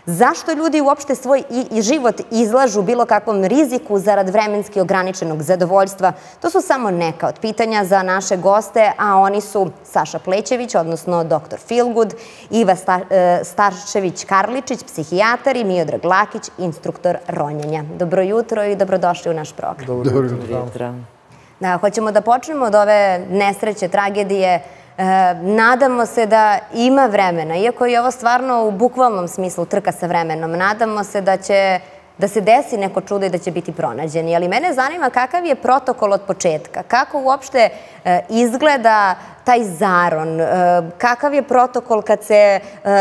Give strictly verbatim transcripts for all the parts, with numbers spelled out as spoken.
Zašto ljudi uopšte svoj i život izlažu bilo kakvom riziku zarad vremenski ograničenog zadovoljstva? To su samo neka od pitanja za naše goste, a oni su Saša Plećević, odnosno doktor Feelgood, Iva Starčević-Karličić, psihijatar i Miodrag Lakić, instruktor ronjenja. Dobro jutro i dobrodošli u naš program. Dobro jutro. Da, hoćemo da počnemo od ove nesreće, tragedije. Nadamo se da ima vremena, iako je ovo stvarno u bukvalnom smislu trka sa vremenom. Nadamo se da će da se desi neko čudo i da će biti pronađeni. Ali mene zanima kakav je protokol od početka, kako uopšte izgleda taj zaron, kakav je protokol kad se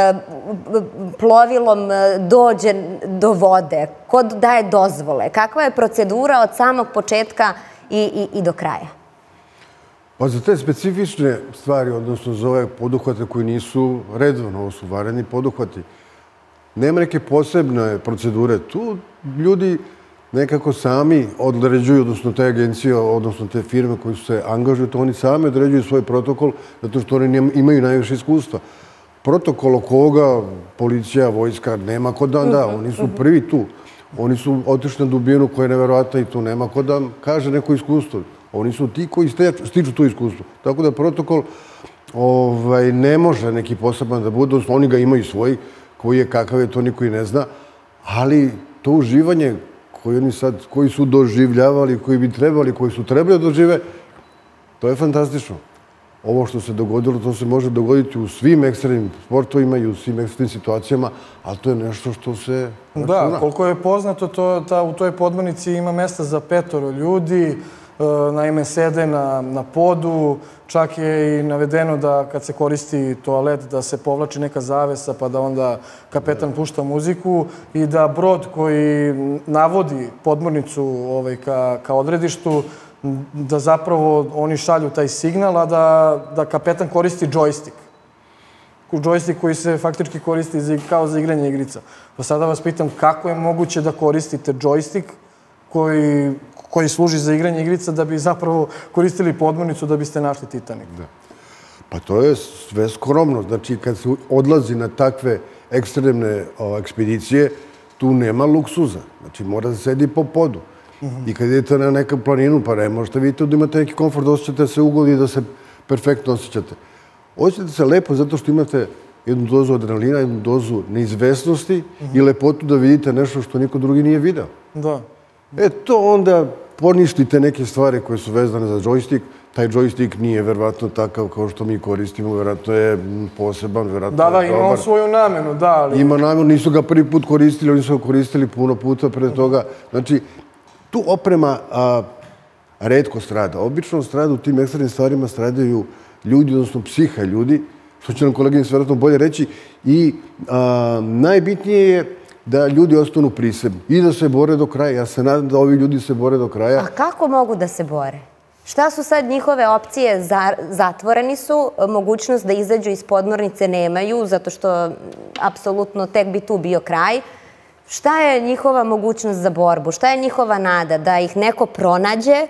plovilom dođe do vode, ko daje dozvole, kakva je procedura od samog početka i do kraja? Pa za te specifične stvari, odnosno za ove poduhvate koji nisu redovno, ovo su vanredni poduhvati, nema neke posebne procedure. Tu ljudi nekako sami određuju, odnosno te agencije, odnosno te firme koji su se angažuju, to oni sami određuju svoj protokol, zato što oni imaju najviše iskustva. Protokol oko ovoga, policija, vojska, nema ko da da, oni su prvi tu. Oni su otišli na dubinu koja je neverovatna i tu nema ko da kaže neko iskustvo. Oni su ti koji stiču to iskustvo. Tako da protokol ne može neki poseban da bude, odnosno oni ga imaju svoj, koji je kakav je, to niko i ne zna, ali to uživanje koji su doživljavali, koji bi trebali, koji su trebali da dožive, to je fantastično. Ovo što se dogodilo, to se može dogoditi u svim ekstremnim sportovima i u svim ekstremnim situacijama, ali to je nešto što se... Da, koliko je poznato, u toj podmornici ima mesta za petoro ljudi, naime sede na podu, čak je i navedeno da kad se koristi toalet da se povlači neka zavesa pa da onda kapetan pušta muziku i da brod koji navodi podmornicu ka odredištu, da zapravo oni šalju taj signal, a da kapetan koristi džojstik. Džojstik koji se faktički koristi kao za igranje igrica. Pa sada vas pitam kako je moguće da koristite džojstik koji koji služi za igranje igrica da bi zapravo koristili podmornicu da biste našli Titanik. Pa to je sve skromno. Znači, kad se odlazi na takve ekstremne ekspedicije, tu nema luksuza. Znači, mora da sedi po podu. I kad idete na neku planinu, pa ne možete vidjeti da imate neki komfort, da osjećate se ugodi i da se perfektno osjećate. Osjećate se lepo zato što imate jednu dozu adrenalina, jednu dozu neizvesnosti i lepotu da vidite nešto što niko drugi nije video. Da. E to onda poništite neke stvari koje su vezane za džojstik. Taj džojstik nije verovatno takav kao što mi koristimo, verovatno je poseban, verovatno je dobar. Da, da, ima on svoju namenu, da, ali... Ima namenu, nisu ga prvi put koristili, oni su ga koristili puno puta pre toga. Znači, tu oprema retko strada. Obično strada u tim ekstremnim stvarima stradaju ljudi, odnosno psiha ljudi, što će nam kolegini verovatno bolje reći. I najbitnije je da ljudi ostanu prisebni i da se bore do kraja. Ja se nadam da ovi ljudi se bore do kraja. A kako mogu da se bore? Šta su sad njihove opcije? Zatvoreni su, mogućnost da izađu iz podmornice nemaju, zato što apsolutno tek bi tu bio kraj. Šta je njihova mogućnost za borbu? Šta je njihova nada? Da ih neko pronađe?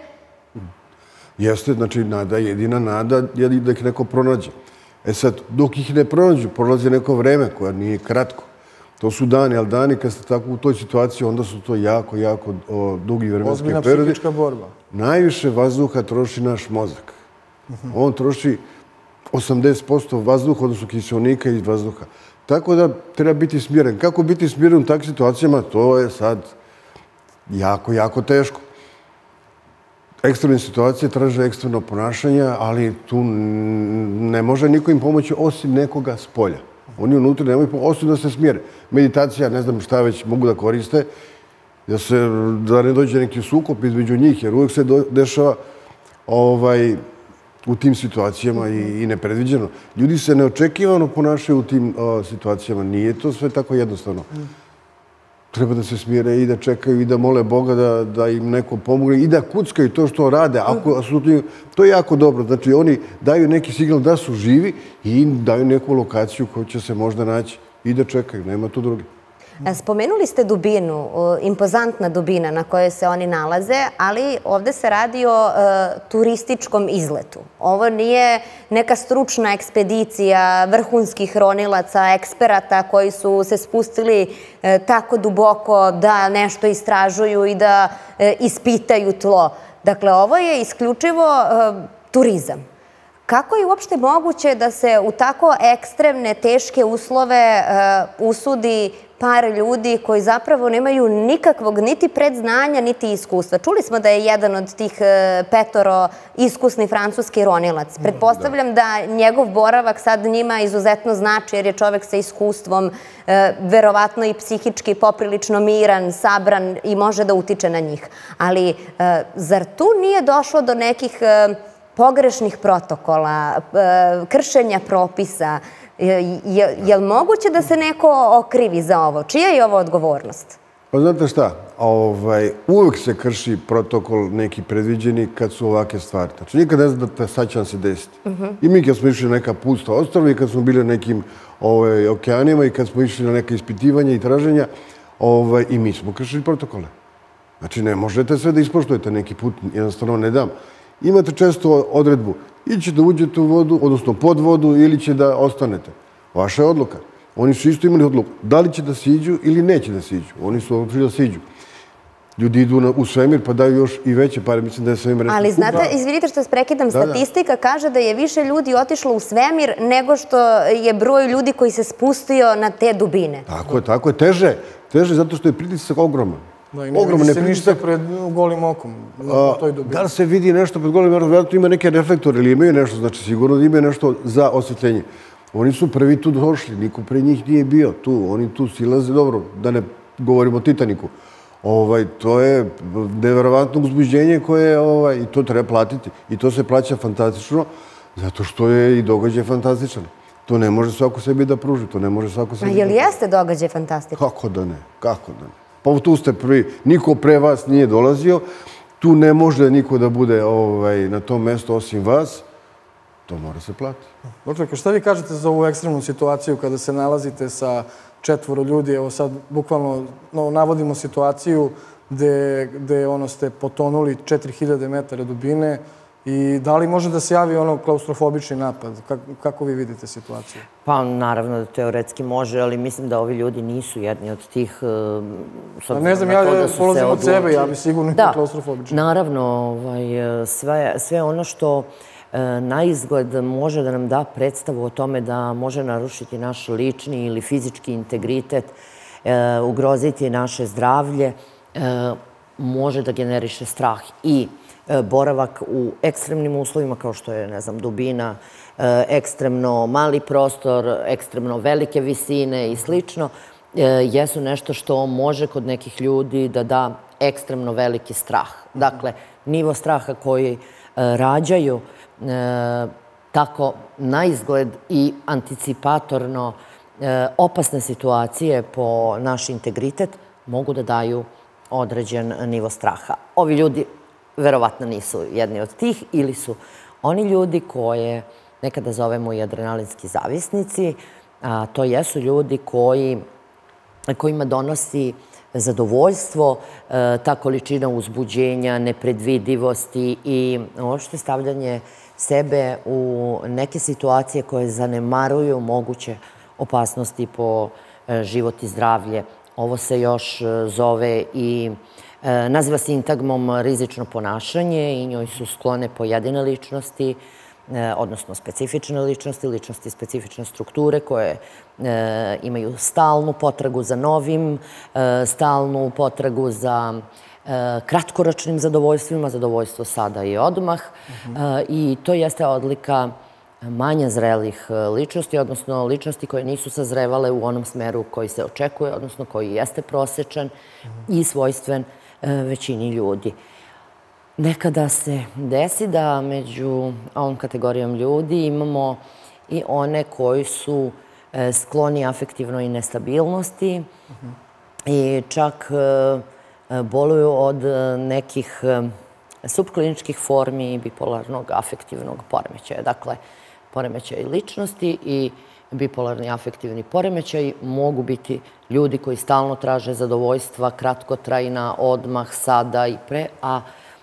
Jeste, znači nada, jedina nada je da ih neko pronađe. E sad, dok ih ne pronađu, prolazi neko vreme koja nije kratko. To su dani, ali dani kad ste tako u toj situaciji, onda su to jako, jako dugi vremenski periodi. Ozbiljna psihička borba. Najviše vazduha troši naš mozak. On troši osamdeset posto vazduha, odnosno kiseonika iz vazduha. Tako da treba biti smiren. Kako biti smiren u takvim situacijama, to je sad jako, jako teško. Ekstremne situacije traže ekstremno ponašanje, ali tu ne može niko im pomoći osim nekoga s polja. Oni unutra nemaju osim da se smire. Meditacija, ne znam šta već mogu da koriste, da ne dođe neki sukob između njih, jer uvijek se dešava u tim situacijama i nepredviđeno. Ljudi se neočekivano ponašaju u tim situacijama. Nije to sve tako jednostavno. Treba da se smire i da čekaju i da mole Boga da im neko pomogne i da kuckaju to što rade. To je jako dobro. Znači, oni daju neki signal da su živi i daju neku lokaciju koju će se možda naći i da čekaju. Nema tu drugi. Spomenuli ste dubinu, impozantna dubina na kojoj se oni nalaze, ali ovde se radi o turističkom izletu. Ovo nije neka stručna ekspedicija vrhunskih ronilaca, eksperata koji su se spustili tako duboko da nešto istražuju i da ispitaju tlo. Dakle, ovo je isključivo turizam. Kako je uopšte moguće da se u tako ekstremne, teške uslove usudi par ljudi koji zapravo nemaju nikakvog niti predznanja, niti iskustva? Čuli smo da je jedan od tih petoro iskusni francuski ronilac. Pretpostavljam da njegov boravak sad njima izuzetno znači, jer je čovek sa iskustvom, verovatno i psihički poprilično miran, sabran i može da utiče na njih. Ali zar tu nije došlo do nekih pogrešnih protokola, kršenja propisa? Je li moguće da se neko okrivi za ovo? Čija je ovo odgovornost? Pa znate šta, uvek se krši protokol neki predviđeni kad su ovake stvari. Znači, nikad ne znam da sad će nam se desiti. I mi kad smo išli na neka pusta ostrava i kad smo bili na nekim okeanima i kad smo išli na neka ispitivanja i traženja, i mi smo kršili protokole. Znači, ne možete sve da ispoštujete neki put, jednostavno ne dam. Imate često odredbu, ili će da uđete u vodu, odnosno pod vodu, ili će da ostanete. Vaša je odluka. Oni su isto imali odluku. Da li će da siđu ili neće da siđu. Oni su odlučili da siđu. Ljudi idu u svemir pa daju još i veće pare. Mislim da je svemir... Ali znate, izvinite što vas prekidam, statistika kaže da je više ljudi otišlo u svemir nego što je broj ljudi koji se spustio na te dubine. Tako je, tako je. Teže. Teže zato što je pritisak ogroman. Da, i ne vidi se ništa pred golim okom na toj dubini. Da li se vidi nešto pred golim okom? Vjerojatno ima neke reflektore ili imaju nešto, znači sigurno da imaju nešto za osvetljenje. Oni su prvi tu došli, niko pre njih nije bio tu. Oni tu silaze, dobro, da ne govorimo o Titaniku. To je neverovatno uzbuđenje koje, i to treba platiti. I to se plaća fantastično, zato što je i događaj fantastičan. To ne može svako sebi da pruži, to ne može svako sebi da pruži. A je li jeste događaj fantastičan? Kako da ne, kako da ne. Pa tu ste prvi, niko pre vas nije dolazio, tu ne može niko da bude na tom mestu osim vas, to mora se platiti. Doktorka, šta vi kažete za ovu ekstremnu situaciju kada se nalazite sa četvoro ljudi? Evo sad bukvalno navodimo situaciju gde ste potonuli četiri hiljade metara dubine i da li može da se javi ono klaustrofobični napad? Kako vi vidite situaciju? Pa naravno da teoretski može, ali mislim da ovi ljudi nisu jedni od tih... Ne znam, ja polazim od sebe, ja bi sigurno i klaustrofobični. Naravno, sve ono što na izgled može da nam da predstavu o tome da može narušiti naš lični ili fizički integritet, ugroziti naše zdravlje, može da generiše strah i boravak u ekstremnim uslovima kao što je, ne znam, dubina, ekstremno mali prostor, ekstremno velike visine i slično, jesu nešto što može kod nekih ljudi da da ekstremno veliki strah. Dakle, nivo straha koji rađaju tako na izgled i anticipatorno opasne situacije po naš integritet mogu da daju određen nivo straha. Ovi ljudi verovatno nisu jedni od tih ili su oni ljudi koje nekada zovemo i adrenalinski zavisnici, a to jesu ljudi kojima donosi zadovoljstvo, ta količina uzbuđenja, nepredvidivosti i uopšte stavljanje sebe u neke situacije koje zanemaruju moguće opasnosti po život i zdravlje. Ovo se još zove i naziva sintagmom rizično ponašanje i njoj su sklone pojedine ličnosti, odnosno specifične ličnosti, ličnosti specifične strukture koje imaju stalnu potragu za novim, stalnu potragu za kratkoročnim zadovoljstvima, zadovoljstvo sada i odmah. I to jeste odlika manje zrelih ličnosti, odnosno ličnosti koje nisu sazrevale u onom smeru koji se očekuje, odnosno koji jeste prosečan i svojstven većini ljudi. Nekada se desi da među ovom kategorijom ljudi imamo i one koji su skloni afektivnoj nestabilnosti i čak boluju od nekih subkliničkih formi bipolarnog afektivnog poremećaja. Dakle, poremećaj ličnosti i bipolarni afektivni poremećaj, mogu biti ljudi koji stalno traže zadovoljstva, kratkotrajna, odmah, sada i pre, a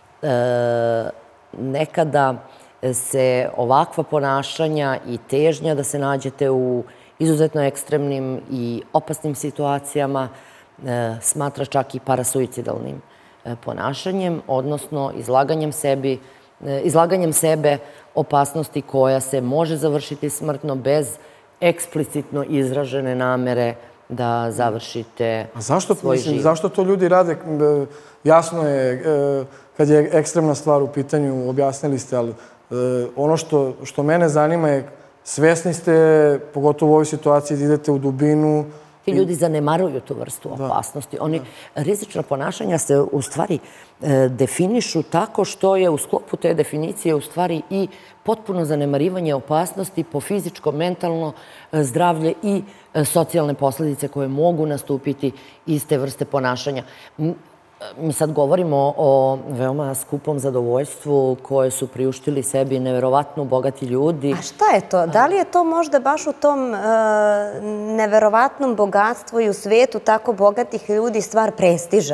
nekada se ovakva ponašanja i težnja da se nađete u izuzetno ekstremnim i opasnim situacijama smatra čak i parasuicidalnim ponašanjem, odnosno izlaganjem sebi, izlaganjem sebe opasnosti koja se može završiti smrtno bez eksplicitno izražene namere da završite svoj život. Zašto to ljudi rade? Jasno je, kad je ekstremna stvar u pitanju, objasnili ste, ali ono što mene zanima je, svesni ste, pogotovo u ovoj situaciji, da idete u dubinu. Ti ljudi zanemaruju tu vrstu opasnosti. Oni rizična ponašanja se u stvari definišu tako što je u sklopu te definicije u stvari i potpuno zanemarivanje opasnosti po fizičko, mentalno zdravlje i socijalne posljedice koje mogu nastupiti iz te vrste ponašanja. Mi sad govorimo o veoma skupom zadovoljstvu koje su priuštili sebi neverovatno bogati ljudi. A šta je to? Da li je to možda baš u tom neverovatnom bogatstvu i u svetu tako bogatih ljudi stvar prestiža?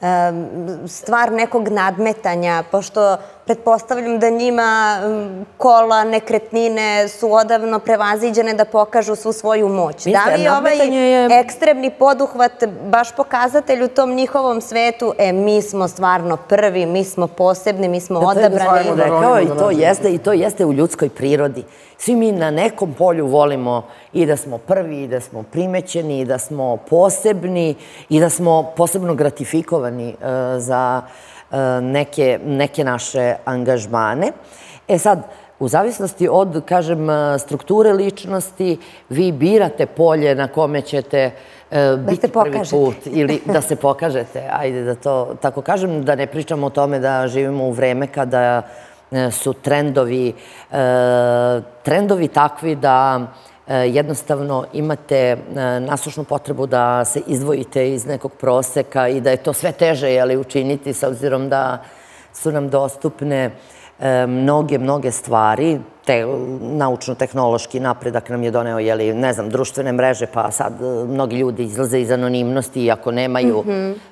Stvar nekog nadmetanja, pošto pretpostavljam da njima kola, nekretnine su odavno prevaziđene da pokažu svu svoju moć. Da li je ovaj ekstremni poduhvat baš pokazatelj u tom njihovom svetu? E, mi smo stvarno prvi, mi smo posebni, mi smo odabrani. I to jeste u ljudskoj prirodi. Svi mi na nekom polju volimo i da smo prvi, i da smo primećeni, i da smo posebni, i da smo posebno gratifikovani za neke naše angažmane. E sad, u zavisnosti od, kažem, strukture ličnosti, vi birate polje na kome ćete biti prvi put ili da se pokažete. Ajde da to tako kažem, da ne pričamo o tome da živimo u vreme kada su trendovi trendovi takvi da jednostavno imate nasušnu potrebu da se izdvojite iz nekog proseka i da je to sve teže učiniti s obzirom da su nam dostupne mnoge, mnoge stvari. Naučno-tehnološki napredak nam je doneo, ne znam, društvene mreže, pa sad mnogi ljudi izlaze iz anonimnosti iako nemaju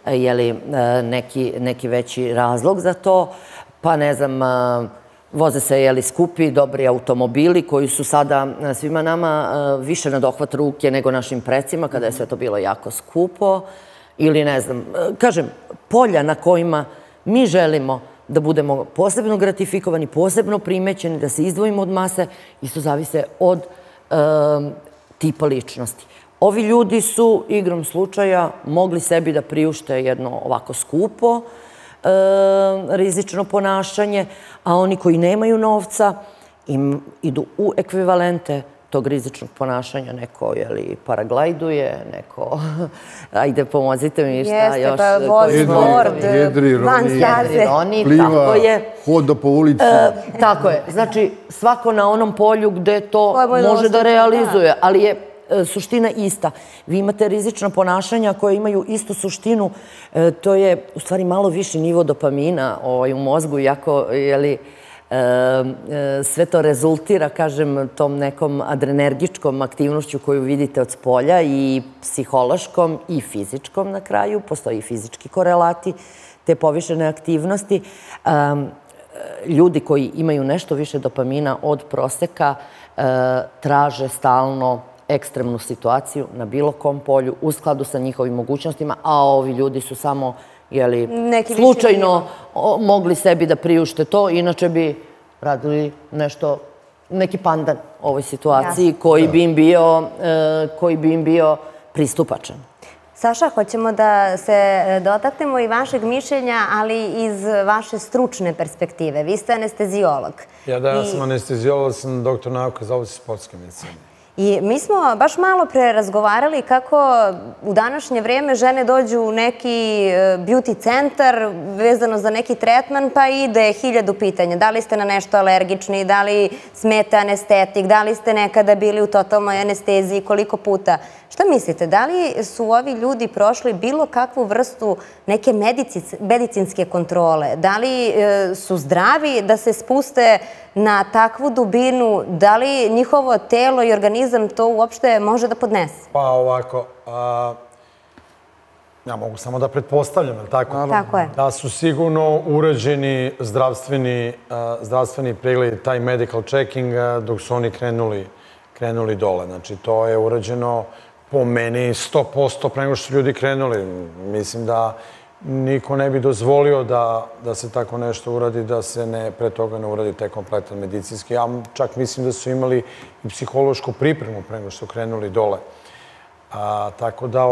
neki veći razlog za to. Pa ne znam, voze se skupi, dobri automobili koji su sada svima nama više na dohvat ruke nego našim precima kada je sve to bilo jako skupo. Ili ne znam, kažem, polja na kojima mi želimo da budemo posebno gratifikovani, posebno primećeni, da se izdvojimo od mase, isto zavise od tipa ličnosti. Ovi ljudi su igrom slučaja mogli sebi da priušte jedno ovako skupo rizično ponašanje, a oni koji nemaju novca idu u ekvivalente tog rizičnog ponašanja. Neko paraglajduje, neko, ajde pomozite mi šta još. Jeste, pa vozi bord, van staze. Pliva, hoda po ulici. Tako je. Znači, svako na onom polju gde to može da realizuje, ali je suština ista. Vi imate rizična ponašanja koje imaju istu suštinu. To je u stvari malo viši nivo dopamina u mozgu, iako sve to rezultira, kažem, tom nekom adrenergičkom aktivnošću koju vidite od spolja i psihološkom i fizičkom na kraju. Postoji i fizički korelati te povišene aktivnosti. Ljudi koji imaju nešto više dopamina od proseka traže stalno ekstremnu situaciju na bilo kom polju u skladu sa njihovim mogućnostima, a ovi ljudi su samo slučajno mogli sebi da priušte to, inače bi radili nešto, neki pandan ovoj situaciji koji bi im bio pristupačan. Saša, hoćemo da se dotaknemo i vašeg mišljenja, ali iz vaše stručne perspektive. Vi ste anesteziolog. Ja da, ja sam anesteziolog, sam doktor nauka za oblasti sportske medicine. I mi smo baš malo pre razgovarali kako u današnje vrijeme žene dođu u neki beauty centar vezano za neki tretman, pa ide hiljadu pitanja. Da li ste na nešto alergični, da li smete anestetik, da li ste nekada bili u totalnoj anesteziji, koliko puta. Šta mislite, da li su ovi ljudi prošli bilo kakvu vrstu neke medicinske kontrole? Da li su zdravi da se spuste na takvu dubinu, da li njihovo telo i organizam to uopšte može da podnese? Pa ovako, ja mogu samo da pretpostavljam, je li tako? Tako je. Da su sigurno urađeni zdravstveni pregled, taj medical checking, dok su oni krenuli dole. Znači, to je urađeno po meni sto posto pre nego što su ljudi krenuli. Mislim da niko ne bi dozvolio da se tako nešto uradi, da se pre toga ne uradi taj kompletan medicinski. Ja čak mislim da su imali i psihološku pripremu pre nego što su krenuli dole. Tako da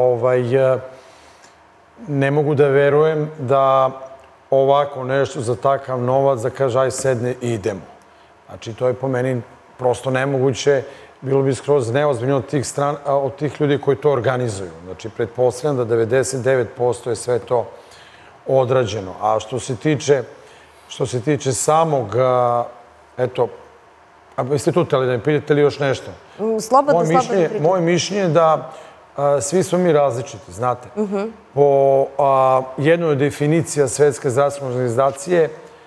ne mogu da verujem da ovako nešto za takav novac, da kaže aj sedne i idemo. Znači, to je po meni prosto nemoguće. Bilo bi skroz neozbiljno od tih ljudi koji to organizuju. Znači, pretpostavljam da devedeset devet posto je sve to odrađeno. A što se tiče samog, eto, a vi ste tu teli da mi pitate li još nešto? Slobodno, slobodno pričati. Moje mišljenje je da svi smo mi različiti, znate. Po jednoj definicija Svetske zdravstvene organizacije,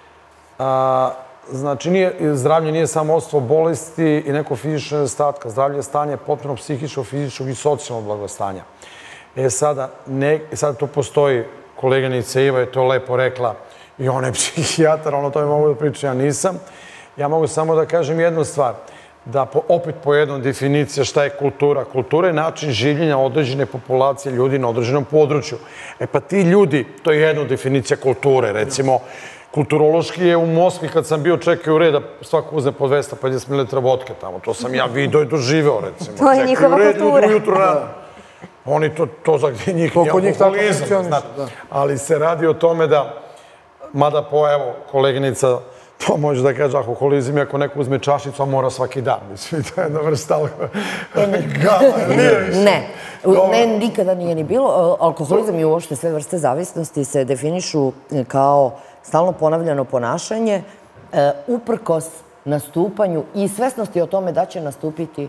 znači, zdravlje nije samo odsustvo bolesti i neko fizičko nedostatka. Zdravlje je stanje potpuno psihičkog, fizičkog i socijalnog blagostanja. E sada, tu postoji, koleganica Iva je to lepo rekla, i ona je psihijatar, ono to je mogu da pričam, ja nisam. Ja mogu samo da kažem jednu stvar, da opet po jednom definicija šta je kultura. Kultura je način življenja određene populacije ljudi na određenom području. E pa ti ljudi, to je jedna definicija kulture, recimo, kulturološki je u Moskvi, kad sam bio čekao u red, da svako uzme po dvesta pedeset mililitara vodke tamo. To sam ja vidio i doživeo, recimo. To je njihova kultura. Ujutru rano. Oni to za gdje njih nije alkoholizam. Ali se radi o tome da, mada po, evo, koleginica, to može da kaže alkoholizam, ako neko uzme čašicu, a mora svaki dan. Mislim, to je jedna vrsta alkoholizam. Ne, ne, nikada nije ni bilo. Alkoholizam i uopšte sve vrste zavisnosti se definišu kao stalno ponavljano ponašanje, uprkos nastupanju i svesnosti o tome da će nastupiti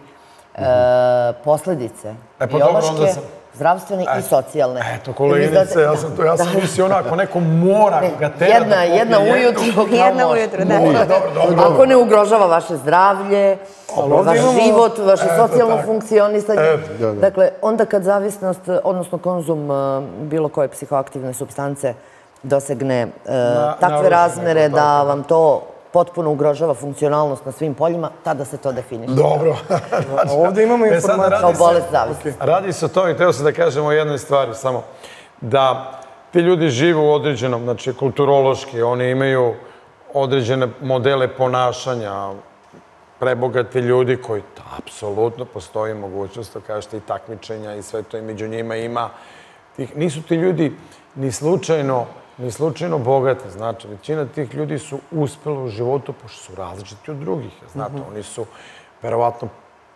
posledice biološke, zdravstvene i socijalne. Eto, koleginice, ja sam mislio onako, neko mora ga tera da popije jedna ujutru. Jedna ujutru, da. Ako ne ugrožava vaše zdravlje, vaš život, vaše socijalno funkcionisanje. Dakle, onda kad zavisnost, odnosno konzum bilo koje psihoaktivne supstance dosegne takve razmere da vam to potpuno ugrožava funkcionalnost na svim poljima, tada se to definiše. Dobro. Ovdje imamo informaciju kao bolest zavisnosti. Radi se o tome i htio sam da kažemo o jednoj stvari samo, da ti ljudi žive u određenom, znači kulturološki, oni imaju određene modele ponašanja, prebogati ljudi koji apsolutno postoji mogućnost, da kažete, i takmičenja i sve to i među njima ima. Nisu ti ljudi ni slučajno ni slučajno bogati. Znači, većina tih ljudi su uspjeli u životu, pošto su različiti od drugih. Znate, oni su verovatno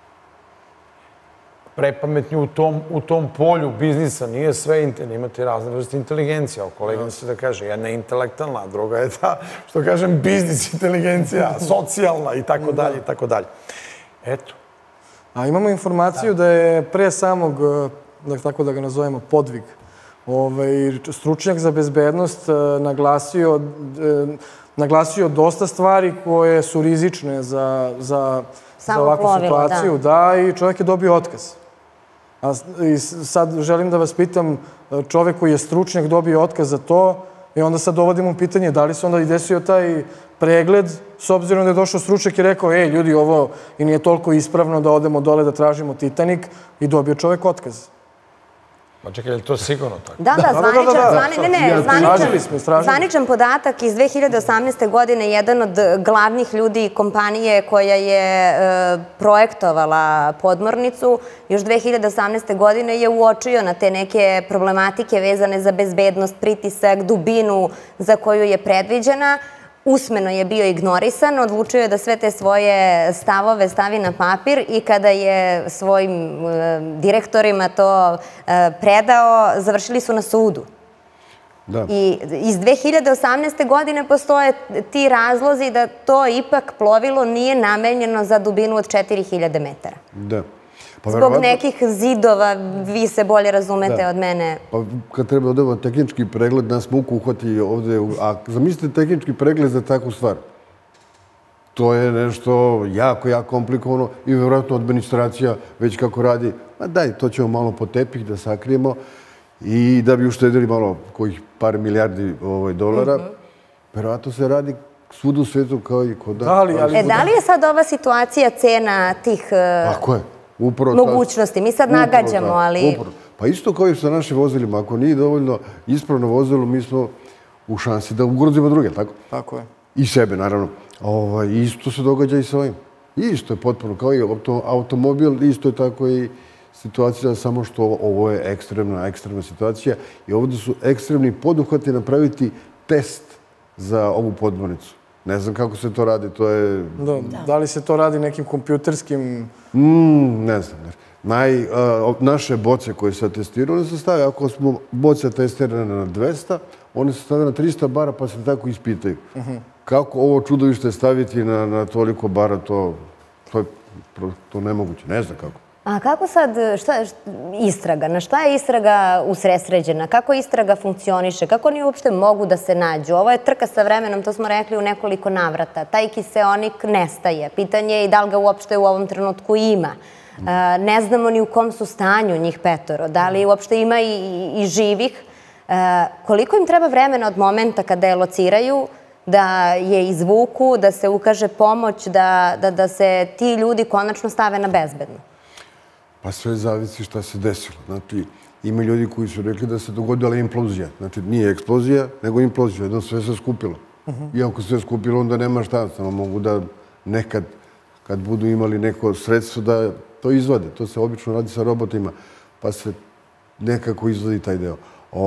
prepametni u tom polju biznisa. Nije sve internet, imate razne vrste inteligencija. O koleginu se da kaže, jedna je intelektualna, druga je ta, što kažem, biznis inteligencija, socijalna i tako dalje i tako dalje. Eto. A imamo informaciju da je pre samog, tako da ga nazovemo, podvig, stručnjak za bezbednost naglasio dosta stvari koje su rizične za ovakvu situaciju. Da, i čovjek je dobio otkaz. I sad želim da vas pitam, čovjek koji je stručnjak dobio otkaz za to i onda sad dovodimo pitanje da li se onda i desio taj pregled s obzirom da je došao stručnjak i rekao, ej, ljudi, ovo i nije toliko ispravno da odemo dole da tražimo Titanik i dobio čovjek otkaz. Pa čekaj, je li to sigurno tako? Da, da, zvaničan podatak iz dve hiljade osamnaeste. godine, jedan od glavnih ljudi kompanije koja je projektovala podmornicu, još dve hiljade osamnaeste. godine je uočio na te neke problematike vezane za bezbednost, pritisak, dubinu za koju je predviđena. Usmeno je bio ignorisan, odlučio je da sve te svoje stavove stavi na papir i kada je svojim direktorima to predao, završili su na sudu. I iz dve hiljade osamnaeste. godine postoje ti razlozi da to ipak plovilo nije namenjeno za dubinu od četiri hiljade metara. Da. Zbog nekih zidova, vi se bolje razumete od mene. Pa kad treba odemo tehnički pregled, nas muku uhvati ovdje. A zamislite tehnički pregled za takvu stvar. to je nešto jako, jako komplikovano i vjerojatno administracija već kako radi, ma daj, to ćemo malo po tepih da sakrijemo i da bi uštedili malo kojih par milijardi dolara. Vjerojatno se radi svuda u svijetu kao i kod nas. E, da li je sad ova situacija cena tih mogućnosti? Mi sad nagađamo, ali... Pa isto kao i sa našim vozilima. Ako nije dovoljno ispravno vozilo, mi smo u šansi da ugrozimo druge, tako? Tako je. I sebe, naravno. Isto se događa i sa ovim. Isto je potpuno kao i automobil, isto je tako i situacija, samo što ovo je ekstremna, ekstremna situacija i ovdje su ekstremni poduhvati napraviti test za ovu podmornicu. Ne znam kako se to radi, to je... Da li se to radi nekim kompjuterskim... Ne znam. Naše boce koje se testiraju, one se stavaju, ako smo boce testirane na dvesta, one se stavaju na trista bara pa se tako ispitaju. Kako ovo čudovište staviti na toliko bara, to je nemoguće. Ne znam kako. A kako sad, istraga, na šta je istraga usresređena? Kako istraga funkcioniše? Kako oni uopšte mogu da se nađu? Ovo je trka sa vremenom, to smo rekli u nekoliko navrata. Taj kiseonik nestaje. Pitanje je i da li ga uopšte u ovom trenutku ima. Ne znamo ni u kom su stanju njih petoro. Da li uopšte ima i živih? Koliko im treba vremena od momenta kada je lociraju, da je izvuku, da se ukaže pomoć, da se ti ljudi konačno stave na bezbedno? Pa sve zavisi šta se desilo. Znači, ima ljudi koji su rekli da se dogodila implozija. Znači, nije eksplozija, nego implozija. Jedno sve se skupilo. I ako se skupilo, onda nema šta. Samo mogu da nekad, kad budu imali neko sredstvo, da to izvade. To se obično radi sa robotima, pa se nekako izvadi taj deo.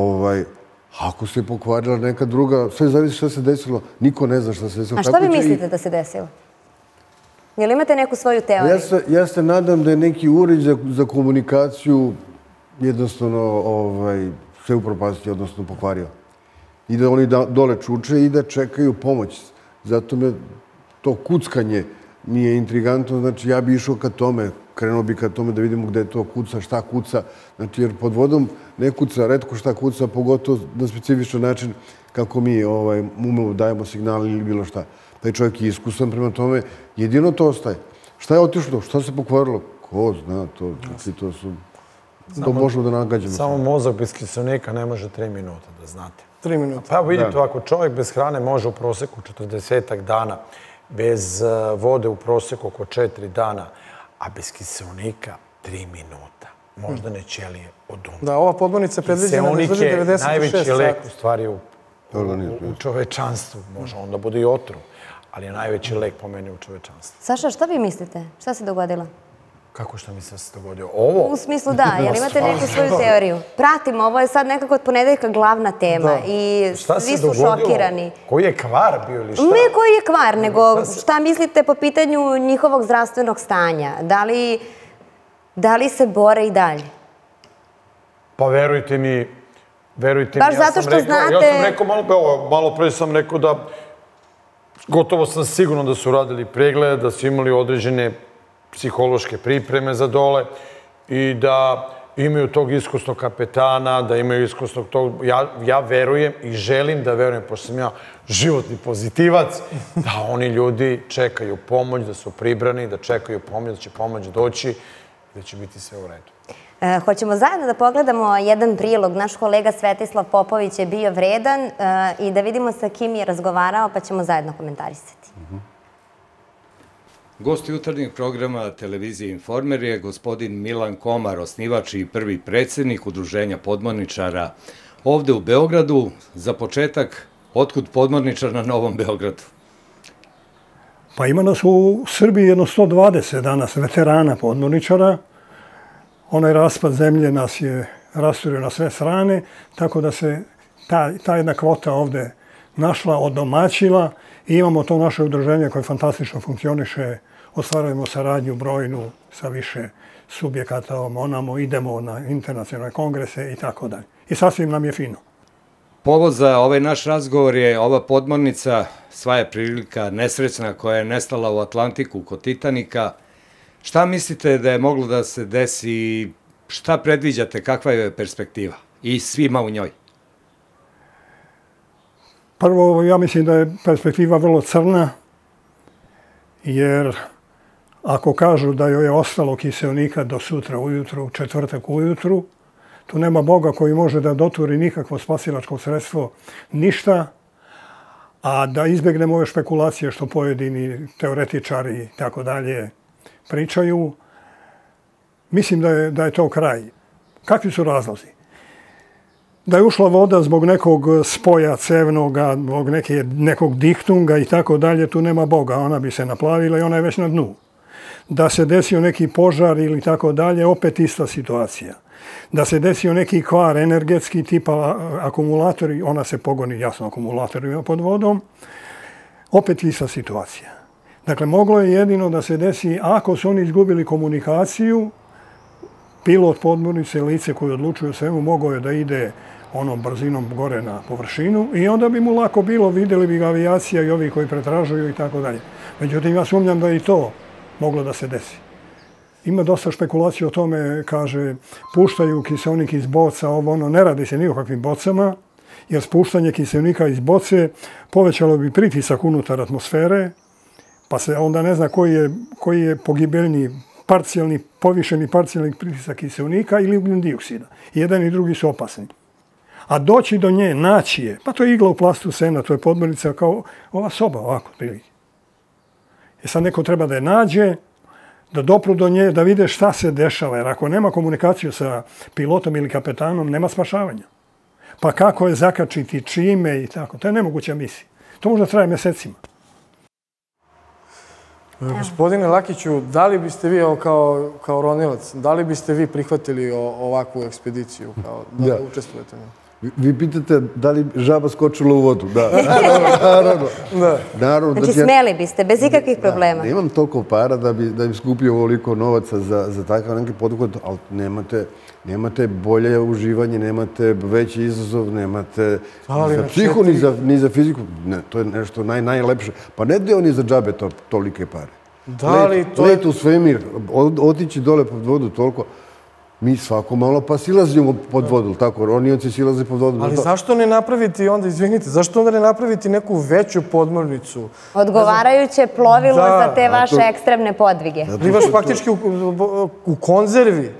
Ako se pokvarila neka druga, sve zavisi šta se desilo. Niko ne zna šta se desilo. A šta vi mislite da se desilo? Jel imate neku svoju teoriju? Ja se nadam da je neki uređaj za komunikaciju jednostavno sve upropastio, odnosno pokvario. I da oni dole čuče i da čekaju pomoć. Zato me to kuckanje mi je intrigantno. Znači, ja bi išao ka tome, krenuo bi ka tome da vidimo gde to kuca, šta kuca. Znači, jer pod vodom ne kuca, retko šta kuca, pogotovo na specifičan način kako mi umemo dajemo signal ili bilo šta. Taj čovjek je iskusan prema tome, jedino to ostaje. Šta je otišlo? Šta se pokvarilo? Ko zna to? To su... To možemo da nagađamo. Samo mozak bez kiselnika ne može tri minuta, da znate. Tri minuta. Pa evo vidite, ako čovjek bez hrane može u proseku četrdesetak dana, bez vode u proseku oko četiri dana, a bez kiselnika tri minuta. Možda ne ćelije od uma. Da, ova podmornica je predviđena da izdrži devedeset šest sati. Kiselnik je najveći lek u stvari u čovečanstvu. Može onda bude i otrov, ali je najveći lek po meni u čovečanstvu. Saša, šta vi mislite? Šta se dogodilo? Kako što misle da se dogodio? Ovo? U smislu da, jer imate neku svoju teoriju. Pratimo, ovo je sad nekako od ponedeljka glavna tema i svi su šokirani. Koji je kvar bio ili šta? Ne koji je kvar, nego šta mislite po pitanju njihovog zdravstvenog stanja? Da li se bore i dalje? Pa verujte mi, verujte mi, baš zato što znate... Ja sam rekao, malo pre sam rekao da gotovo sam sigurno da su radili pregled, da su imali određene psihološke pripreme za dole i da imaju tog iskusnog kapetana, da imaju iskusnog tog... Ja verujem i želim da verujem, pošto sam ja životni pozitivac, da oni ljudi čekaju pomoć, da su pribrani, da čekaju pomoć, da će pomoć doći i da će biti sve u redu. Hoćemo zajedno da pogledamo jedan prilog. Naš kolega Svetislav Popović je bio vredan i da vidimo sa kim je razgovarao, pa ćemo zajedno komentarisati. Gost jutarnjeg programa televizije Informer je gospodin Milan Komar, osnivač i prvi predsjednik Udruženja podmorničara ovde u Beogradu. Za početak, otkud podmorničar na Novom Beogradu? Pa ima nas u Srbiji jedno sto dvadeset danas veterana podmorničara. Onaj raspad zemlje nas je rasturio na sve strane, tako da se ta jedna kvota ovde našla, odomaćila i imamo to naše udruženje koje fantastično funkcioniše. Ostvarujemo saradnju brojnu sa više subjekata, onamo, idemo na internacionalne kongrese i tako dalje. I sasvim nam je fino. Povod za ovaj naš razgovor je ova podmornica, sva je prilika nesrećna koja je nestala u Atlantiku kod Titanika. Šta mislite da je moglo da se desi, šta predviđate, kakva je perspektiva i svima u njoj? Prvo, ja mislim da je perspektiva vrlo crna jer ako kažu da joj je ostalo kiseonika do sutra ujutru, četvrtak ujutru, tu nema Boga koji može da doturi nikakvo spasilačko sredstvo, ništa, a da izbjegnemo ove špekulacije što pojedini teoretičari i tako dalje pričaju, mislim da je, da je to kraj. Kakvi su razlozi? Da je ušla voda zbog nekog spoja cevnoga, zbog neke, nekog dihtunga i tako dalje, tu nema Boga, ona bi se naplavila i ona je već na dnu. Da se desio neki požar ili tako dalje, opet ista situacija. Da se desio neki kvar energetski tipa akumulatori, ona se pogoni jasno akumulatorima pod vodom, opet ista situacija. Dakle, moglo je jedino da se desi, ako su oni izgubili komunikaciju, pilot podmornice, lice koje odlučuje o svemu, mogao je da ide onom brzinom gore na površinu i onda bi mu lako bilo, vidjeli bi ga avijacija i ovi koji pretražuju i tako dalje. Međutim, ja sumnjam da i to moglo da se desi. Ima dosta špekulacija o tome, kaže, puštaju kiseonik iz boca, ovo ono, ne radi se ni o kakvim bocama, jer spuštanje kiseonika iz boce povećalo bi pritisak unutar atmosfere, pa se onda ne zna koji je, koji je pogibeljni parcijalni, povišeni parcijalni pritisak kiseonika ili ugljen dioksida. Jedan i drugi su opasni. A doći do nje, naći je, pa to je igla u plastu sena, to je podmornica kao ova soba, ovako, prilike. I sad neko treba da je nađe, da dopru do nje, da vide šta se dešava, jer ako nema komunikaciju sa pilotom ili kapetanom, nema spašavanja. Pa kako je zakačiti, čime i tako, to je nemoguća misija. To možda traje mjesecima. Gospodine Lakiću, da li biste vi, kao, kao ronilac, da li biste vi prihvatili ovakvu ekspediciju, kao, da, da učestvujete? Vi, vi pitate da li žaba skočila u vodu? Da, naravno. Da. Naravno znači, da smeli biste, bez ikakvih problema. Da, nemam toliko para da bi, da bi skupio ovoliko novaca za, za takav neki poduhvat, ali nemate, nemate bolje uživanje, nemate veći izazov, nemate ali, za psihu, ni za, ni za fiziku. Ne, to je nešto naj, najlepše. Pa ne deo ni za džabe to, tolike pare. Da li to let u svemir, otići dole pod vodu toliko. Mi svako malo pa silazimo pod vodu, tako, ronioci silaze pod vodu. Ali zašto ne napraviti onda, izvinite, zašto onda ne napraviti neku veću podmornicu? Odgovarajuće plovilo da, za te vaše to, ekstremne podvige. Plivaš faktički u, u konzervi.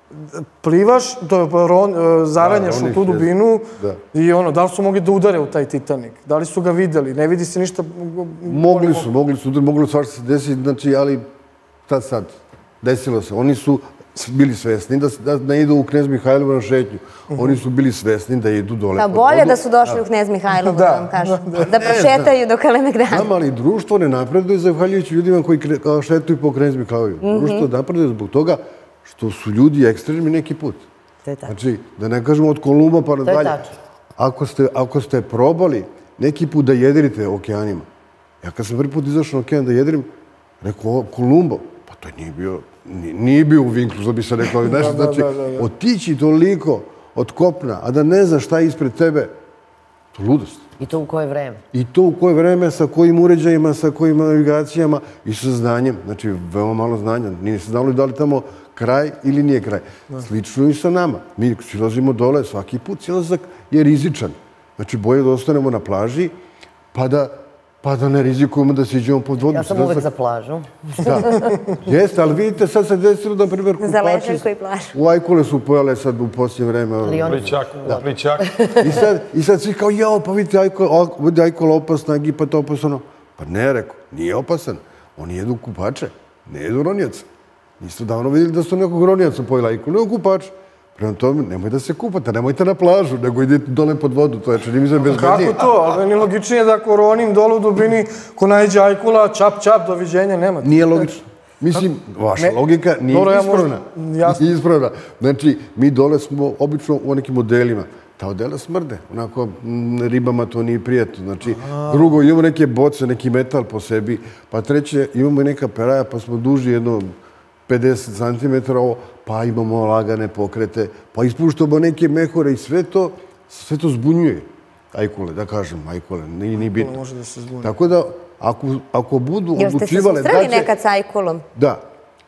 Plivaš, to, ron, zaranjaš da, u tu dubinu da. I ono, da li su mogli da udare u taj Titanik? Da li su ga videli? Ne vidi se ništa... Mogli su, mogli su, mogli svašta se desiti, znači, ali tad sad, desilo se. Oni su bili svesni da, da ne idu u Knez Mihajlovu na šetnju. Uh-huh. Oni su bili svesni da idu dole. Da, bolje da su došli da. u Knez Mihajlovu, da, da vam kažem. Da, da. da prošetaju e, do Kalemegdana. Znam, ali društvo ne napreduje zahvaljujući ljudima koji šetaju po Knez Mihajlovu. Uh-huh. Društvo napreduje zbog toga što su ljudi ekstremni neki put. To je tako. Znači, da ne kažemo od Kolumba pa nadalje. Ako ste, ako ste probali neki put da jedrite okeanima, ja kad sam prvi put izašao na okean da jedrim, rekao Kolumbo, pa to nije bio... Nije bio u vinklu, što bi se rekao. Znači, otići toliko od kopna, a da ne znaš šta je ispred tebe, to je ludost. I to u koje vreme? I to u koje vreme, sa kojim uređajima, sa kojim navigacijama i sa znanjem. Znači, veoma malo znanja. Nije se znalo da li tamo kraj ili nije kraj. Slično i sa nama. Mi silazimo dole, svaki put silazak je rizičan. Znači, bolje da ostanemo na plaži, pa da Pa da ne rizikujemo da siđemo pod vodu. Ja sam uvek za plažu. Da. Jeste, ali vidite, sad se desilo da, na primjer, kupači u Ajkule su pojale sad u posljednje vreme. U Pličaku, u Pličaku. I sad, I sad svi kao, jao, pa vidite, Ajkula, Ajkula opasna, Egipat opasno. Pa ne, rekao, nije opasan. Oni jedu kupače, ne jedu ronjaca. Nisu davno vidjeli da su nekog ronjaca pojela Ajkula, nego kupače. Prema tome, nemoj da se kupate, nemojte na plažu, nego idete dole pod vodu, to je čini mi se bezbednije. Kako to? Ali meni logičnije da ako ronim dole u dubini, ko najđe Ajkula, čap, čap, doviđenja, nemate. Nije logično. Mislim, vaša logika nije ispravna. Nije ispravna. Znači, mi dole smo obično u nekim modelima. Ta odela smrde, onako ribama to nije prijetno. Znači, drugo, imamo neke boce, neki metal po sebi, pa treće, imamo i neka peraja, pa smo duži jedno pedeset centimetara, pa imamo lagane pokrete, pa ispuštamo neke mehore i sve to, sve to zbunjuje Ajkule, da kažem, Ajkule, nije ni bitno. Može da se zbunjuje. Tako da, ako, ako budu odlučivale... Jel ste se susreli nekad s Ajkulom? Da.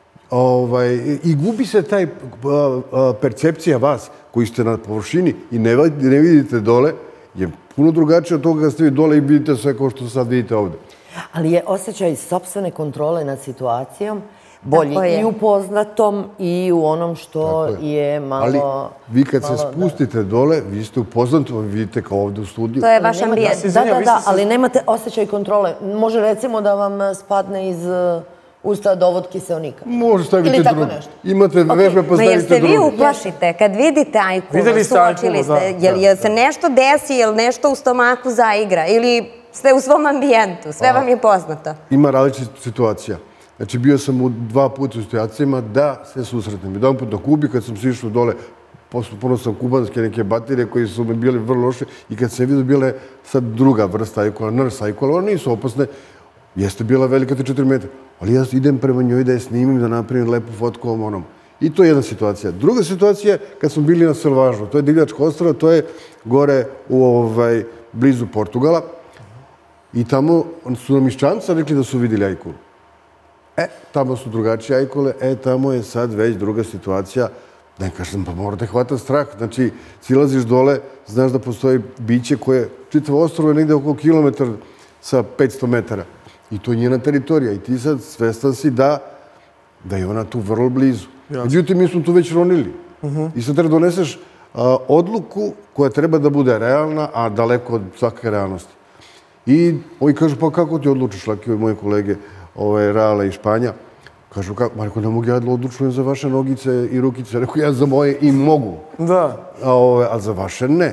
Ovaj, I gubi se taj a, a, percepcija vas koji ste na površini i ne, ne vidite dole, je puno drugačije od toga kad ste vi dole i vidite sve kao što sad vidite ovde. Ali je osjećaj sopstvene kontrole nad situacijom bolji i u poznatom i u onom što je malo... Ali vi kad se spustite dole, vi ste u poznatom, vidite kao ovde u studiju. To je vaš ambijent. Da, da, da, ali nemate osjećaj kontrole. Može recimo da vam spadne iz usta dovod kiseonika. Može staviti drugo. Imate vežbe pa stavite drugo. Ma jeste vi uplašite kad vidite ajkulu, suočili ste, jel se nešto desi, jel nešto u stomaku zaigra ili ste u svom ambijentu, sve vam je poznato? Ima različitih situacija. Znači, bio sam u dva puta u situacijama da se susretnem. Jedan put na Kubi, kad sam se išao dole, ponovno sam kubanske neke baterije koji su mi bili vrlo loše i kad sam vidio bile sad druga vrsta ajkula, nrs ajkula, one nisu opasne, jeste bila velika te četiri metra, ali ja idem prema njoj da je snimim, da napravim lepu fotku ovom onom. I to je jedna situacija. Druga situacija je kad smo bili na Selvažu, to je Divljačko ostrvo, to je gore u blizu Portugala i tamo su nam iz Čamca rekli da su vidjeli ajkulu. E, tamo su drugačije ajkule, e, tamo je sad već druga situacija. Ne kažem, pa mora te hvata strah. Znači, silaziš dole, znaš da postoji biće koje, čitavo ostrovo je negde oko kilometar sa petsto metara. I to je njena teritorija. I ti sad svestan si da da je ona tu vrlo blizu. Međutim, mi smo tu već ronili. I sad treba doneseš odluku koja treba da bude realna, a daleko od svake realnosti. I ovi kažu, pa kako ti odlučiš, laki moje kolege, Reala i Španja, kažu, Marko, ne mogu ja da odlučujem za vaše nogice i rukice. Rekao, ja za moje i mogu. Da. A za vaše ne.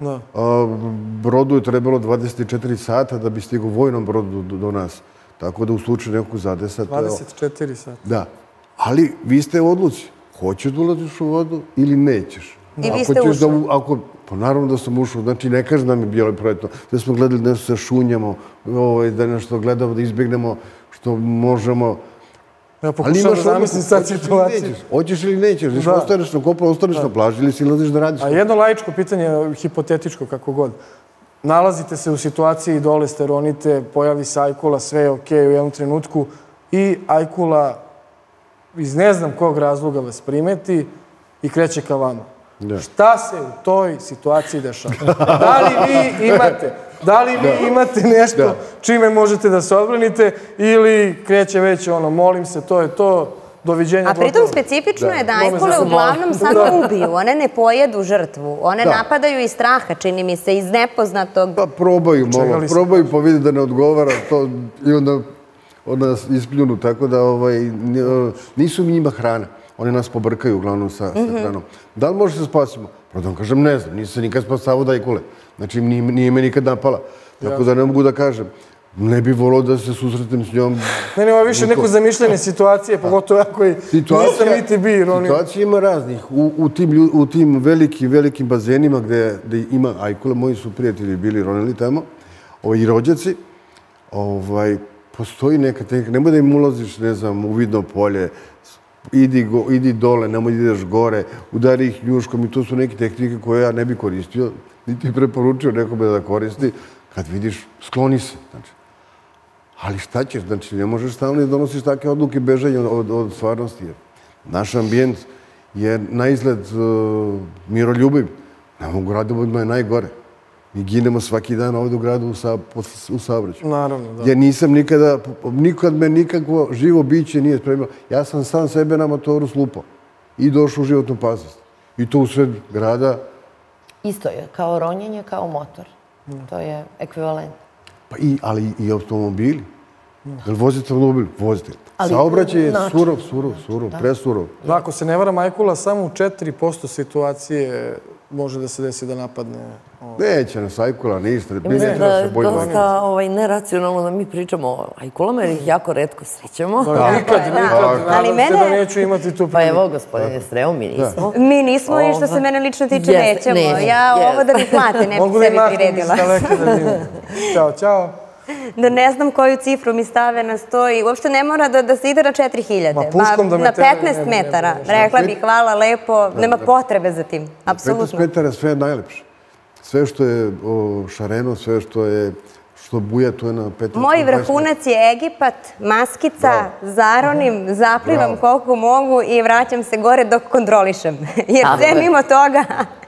Brodu je trebalo dvadeset četiri sata da bi stigo vojnom brodu do nas. Tako da u slučaju nekog zadesa... dvadeset četiri sata. Da. Ali vi ste u odluci. Hoćeš da ulaziš u vodu ili nećeš? I vi ste ušli? Pa naravno da sam ušao. Znači, ne kažem da mi je bilo projektno. Da smo gledali nešto se šunjamo, da nešto gledamo, da izbjegnemo što možemo. Ja pokušam da zamislim sad situaciju. Hoćeš ili nećeš? Znači, ostaneš na koplu, ostaneš na plaži ili si ilaziš da radiš? A jedno laičko pitanje, hipotetičko kako god. Nalazite se u situaciji, dole ste, ronite, pojavi se ajkula, sve je okej u jednom trenutku i ajkula iz ne znam kog razloga vas primeti i kreće ka vama. Šta se u toj situaciji dešava? Da li vi imate, da li vi imate nešto čime možete da se odbranite ili kreće već ono, molim se, to je to, doviđenja. A pritom specifično je da ajkule uglavnom samo ubiju, one ne pojedu žrtvu, one napadaju iz straha, čini mi se, iz nepoznatog... Pa probaju malo, probaju pa vidi da ne odgovara to i onda nas ispljunu, tako da nisu mi njima hrana. Oni nas pobrkaju uglavnom sa hranom. Da li može se spasimo? Prodom kažem, ne znam, nisam nikad spasao od ajkule. Znači, nije me nikad napala. Tako da ne mogu da kažem. Ne bi volao da se susretim s njom. Ne, nema više neko zamišljene situacije, pogotovo ako i nisam niti bi. Situacija ima raznih. U tim velikim, velikim bazenima gde ima ajkule, moji su prijatelji bili ronili tamo, i rođaci, postoji neka tehnika. Nemoj da im ulaziš, ne znam, u vidno polje, idi dole, nemoj da ideš gore, udari ih njuškom i to su neke tehnike koje ja ne bi koristio, niti preporučio nekome da koristi. Kad vidiš, skloni se. Ali šta ćeš? Znači, ne možeš stalno da donosiš takve odluke bežanja od stvarnosti. Naš ambijent je na izgled miroljubiv. Ne mogu raditi je najgore. Mi ginemo svaki dan ovdje u gradu u saobraćaju. Naravno, da. Ja nisam nikada, nikad me nikakvo živo biće nije spremilo. Ja sam sam sebe na motoru slupao i došao u životnu opasnost. I to u sred grada. Isto je, kao ronjenje, kao motor. To je ekvivalent. Ali i automobili. Jel vozite automobil? Vozite. Saobraćaj je surov, surov, surov, presurov. Ako se ne varam, ajkula samo u četiri posto situacije može da se desi da napadne. Neće nas ajkula, ništa. Mislim da je dosta neracionalno da mi pričamo o ajkulama, jer ih jako retko srećemo. Nikad, nikad. Nadam se da neću imati tu priliku. Pa evo, gospodine Streo, mi nismo. Mi nismo i što se mene lično tiče nećemo. Ja ovo da mi plate ne bi sebi priredila. Ćao, čao. Da ne znam koju cifru mi stave na sto i uopšte ne mora da se ide na četiri hiljade. Na petnaest metara. Rekla bih, hvala, lepo, nema potrebe za tim. Apsolutno. petnaest metara sve je najlepše. Sve što je šareno, sve što je što buja, to je na petnaest. Moj vrhunac je Egipat, maskica, zaronim, zaplivam koliko mogu i vraćam se gore dok kontrolišem. Jer sve mimo toga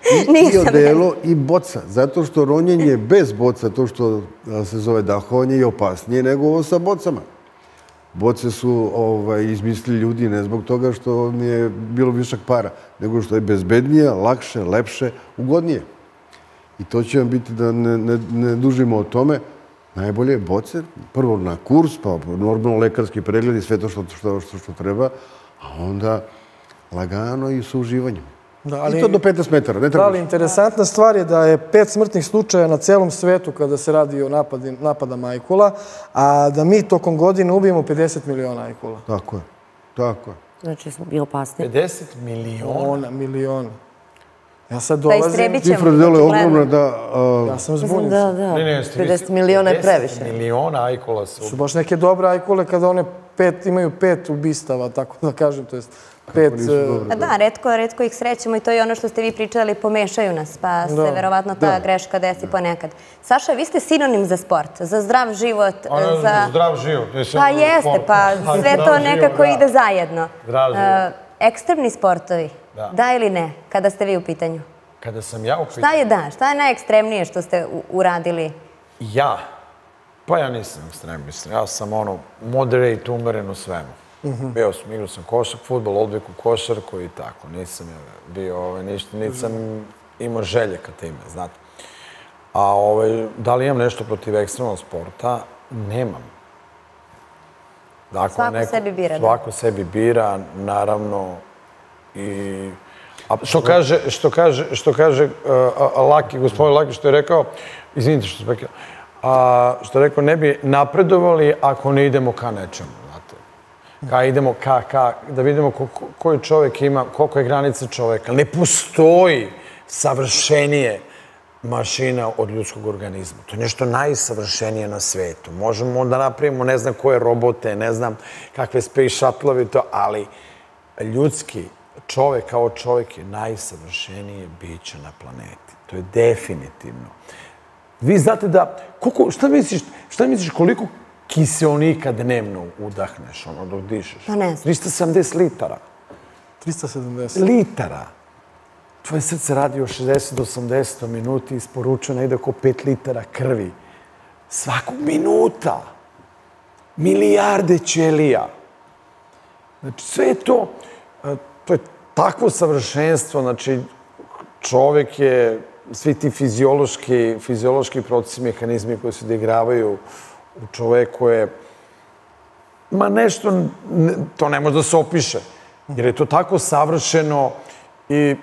I odelo i boca. Zato što ronjenje bez boca, to što se zove dahovanje, je opasnije nego ovo sa bocama. Boce su izmislili ljudi ne zbog toga što mi je bilo višak para, nego što je bezbednije, lakše, lepše, ugodnije. I to će vam biti da ne dužimo o tome. Najbolje je boce, prvo na kurs, pa normalno lekarski pregled i sve to što treba, a onda lagano i sa uživanjem. I to do petnaest metara, ne treba. Ali interesantna stvar je da je pet smrtnih slučaja na celom svetu kada se radi o napadama ajkula, a da mi tokom godine ubijemo pedeset miliona ajkula. Tako je, tako je. Znači smo bili opasni. pedeset miliona? Miliona. Ja sad dolazim... Da istrebit ćemo. Cifra delo je ogromna da... Ja sam zbunjen. Da, da. pedeset miliona je previše. pedeset miliona ajkula su... Su baš neke dobre ajkule kada one imaju pet ubistava, tako da kažem, to jest pet... Da, retko ih srećemo i to je ono što ste vi pričali, pomešaju nas, pa se verovatno ta greška desi ponekad. Saša, vi ste sinonim za sport, za zdrav život, za... Zdrav život. Pa jeste, pa sve to nekako ide zajedno. Zdrav život. Ekstremni sportovi, da ili ne, kada ste vi u pitanju? Kada sam ja u pitanju? Šta je da? Šta je najekstremnije što ste uradili? Ja? Pa ja nisam ekstremist. Ja sam ono moderate, umeren u svemu. Bio sam, igrao sam košak, fudbal, odveku košarku i tako. Nisam bio ništa, nisam imao želje ka time, znate. A da li imam nešto protiv ekstremnog sporta? Nemam. Svako sebi bira. Svako sebi bira, naravno. Što kaže Laki, gospodin Laki, što je rekao, izvinite što sam rekao, što je rekao, ne bi napredovali ako ne idemo ka nečemu, znate. Ka idemo ka, da vidimo koji čovjek ima, koliko je granica čovjeka. Ne postoji savršenije mašina od ljudskog organizma. To je nešto najsavršenije na svetu. Možemo da napravimo ne znam koje robote, ne znam kakve space shuttle-ovi to, ali ljudski čovjek kao čovjek je najsavršenije biće na planeti. To je definitivno. Vi znate da, šta misliš, šta misliš koliko kiseonika dnevno udahneš, ono, dok dišeš? Pa ne znam. trista sedamdeset litara. trista sedamdeset? Litara. Tvoje srce radi o šezdeset do osamdeset minuti, isporučuje negde oko pet litara krvi. Svakog minuta. Milijarde ćelija. Znači, sve je to, to je takvo savršenstvo, znači, čovek je, svi ti fiziološki, fiziološki procesi, mehanizmi koji se odigravaju u čoveku je, ma nešto, to ne može da se opiše, jer je to tako savršeno i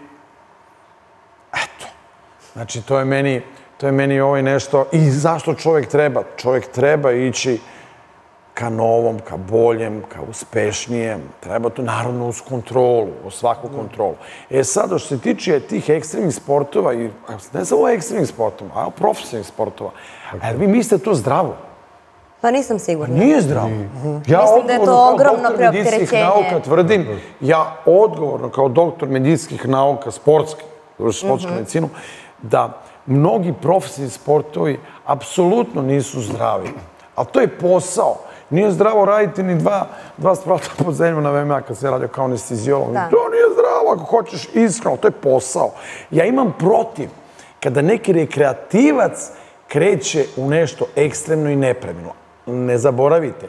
eto, znači, to je meni, to je meni ovaj nešto, i zašto čovek treba? Čovek treba ići ka novom, ka boljem, ka uspešnijem. Treba to naravno uz kontrolu, uz svaku kontrolu. E sada, što se tiče tih ekstremnih sportova, ne samo ekstremnih sportova, a profesionalnih sportova, a vi mislite to zdravo? Pa nisam sigurna. Nije zdravo. Mislim da je to ogromno preopterećenje. Tvrdim, ja odgovorno kao doktor medicinskih nauka, sportski, sportsku medicinu, da mnogi profesionalni sportovi apsolutno nisu zdravi. Ali to je posao. Nije zdravo raditi ni dva sprata pod zemljom na V M A kad se radio kao anestezijolog. To nije zdravo ako hoćeš iskreno. To je posao. Ja imam protiv kada neki rekreativac kreće u nešto ekstremno i nepravilno. Ne zaboravite.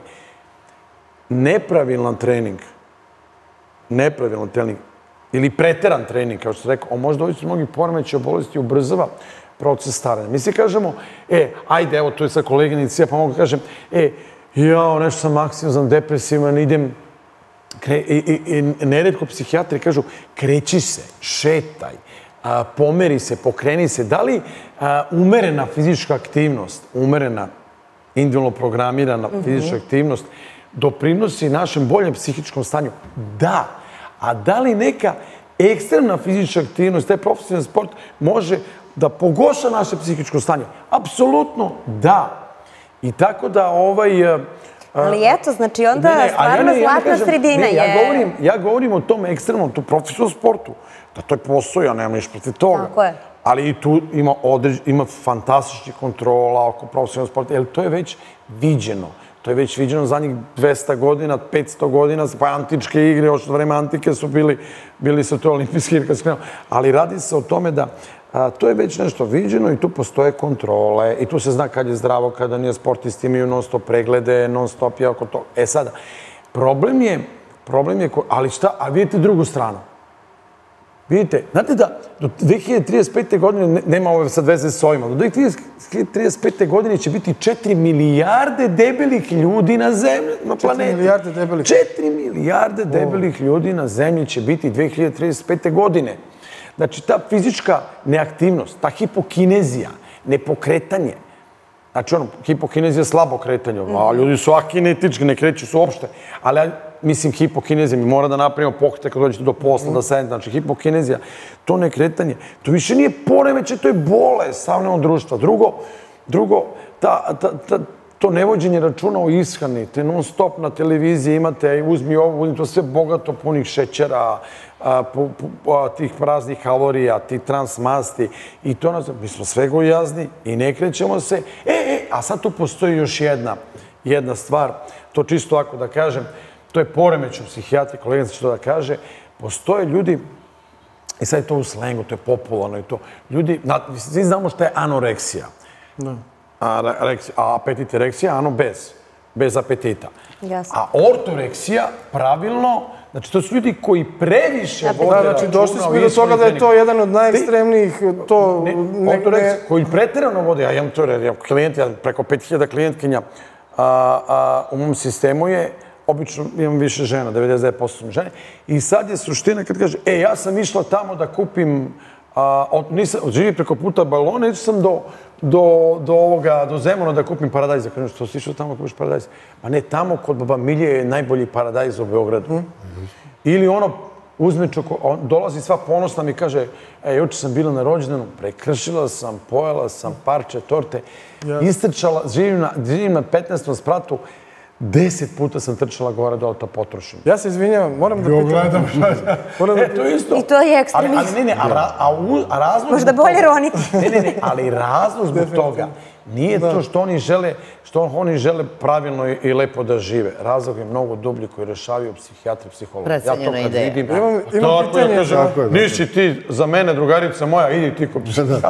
Nepravilan trening, nepravilan trening ili preteran trening, kao što sam rekao, on može dovesti mnogih poremećaja bolesti i ubrzava proces staranja. Mi se kažemo, e, ajde, evo, tu je sad koleginica, pa mogu kažem, e, jao, nešto sam maksimum depresivan, idem, i neretko psihijatri kažu, kreći se, šetaj, pomeri se, pokreni se. Da li umerena fizička aktivnost, umerena, individualno programirana fizička aktivnost doprinosi našem boljem psihičkom stanju? Da. A da li neka ekstremna fizička aktivnost, taj profesionalni sport, može da pogorša naše psihičko stanje? Apsolutno da. I tako da ovaj... Ali eto, znači onda stvarno zlatna sredina je... Ja govorim o tom ekstremnom, tu profesionalnom sportu. Da to je posao, ja nemam niš protiv toga. Tako je. Ali i tu ima fantastičnih kontrola oko profesionalnog sporta, jer to je već viđeno. To je već viđeno zadnjih dvesta godina, petsto godina, pa antičke igre, još od vreme antike su bili, bili su to olimpijski igre, ali radi se o tome da to je već nešto viđeno i tu postoje kontrole i tu se zna kad je zdravo, kada nije, sportisti imaju non stop preglede, non stop je oko toga. E sada, problem je, problem je, ali šta, a vidite drugu stranu. Vidite, znate da do dve hiljade trideset pete. godine, nema ove sad veze s ovima, do dve hiljade trideset pete. godine će biti četiri milijarde debelih ljudi na zemlji, na planeti. četiri milijarde debelih? četiri milijarde debelih ljudi na zemlji će biti dve hiljade trideset pete. godine. Znači, ta fizička neaktivnost, ta hipokinezija, nepokretanje, znači, ono, hipokinezija je slabo kretanje, a ljudi su akinetički, ne kreću se uopšte, ali, mislim, hipokinezija, mi mora da napravimo pokrete kad dođete do posla, da sedete, znači, hipokinezija, to nekretanje, to više nije poremećaj, to je bolest savremenog društva. Drugo, drugo, ta, ta, ta, to nevođenje računa o ishrani, te non stop na televiziji imate, uzmi ovo, uzmi to sve bogato punih šećera, a, pu, pu, a, tih praznih kalorija, tih transmasti i to nas, mi smo sve gojazni i ne krećemo se. E, e, a sad tu postoji još jedna, jedna stvar, to čisto ako da kažem, to je poremećaj u psihijatriji, kolegica će to da kaže, postoje ljudi, i sad je to u slengu, to je popularno i to, ljudi, svi znamo šta je anoreksija. Da. A, a apetit erekcija, ano bez, bez apetita. Jasno. A ortoreksija, pravilno, znači to su ljudi koji previše vode računa. Znači došli smo do toga da je to jedan od najekstremnijih, to... Ortoreksija, koji preterano vode, ja imam to, ja klijent, ja preko pet hiljada klijentkinja u mom sistemu je, obično imam više žena, devedeset devet posto žene, i sad je suština kad kaže, e, ja sam išla tamo da kupim, živi preko puta balona, išla sam do do, do ovoga, do Zemuna da kupim paradajz. Kažem, što si išao tamo da kupiš paradajz? Pa ne, tamo kod Baba Milje je najbolji paradajz u Beogradu. Mm. Ili ono, uzme čoko, dolazi sva ponosna mi kaže, e, juče sam bila na rođendanu, prekršila sam, pojela sam parče torte, yes. Istrčala, živim na, živim na petnaestom spratu, deset puta sam trčala gore da to potrošim. Ja se izvinjavam, moram da pitam. Gledam šta je. E, to je isto. I to je ekstremizam. Ali, ali ne, ne, a, ra, a, u, a razlog... Možda bolje roniti. Ne, ne, ne, ali razlog zbog toga nije to što oni žele, što oni žele pravilno i, i lepo da žive. Razlog je mnogo dublji koji rešavaju psihijatri, psihologi. Precenjena ja ideja. Vidim, imam, imam pitanje. Kažem, nisi ti za mene, drugarica moja, idi ti kod psihijatra.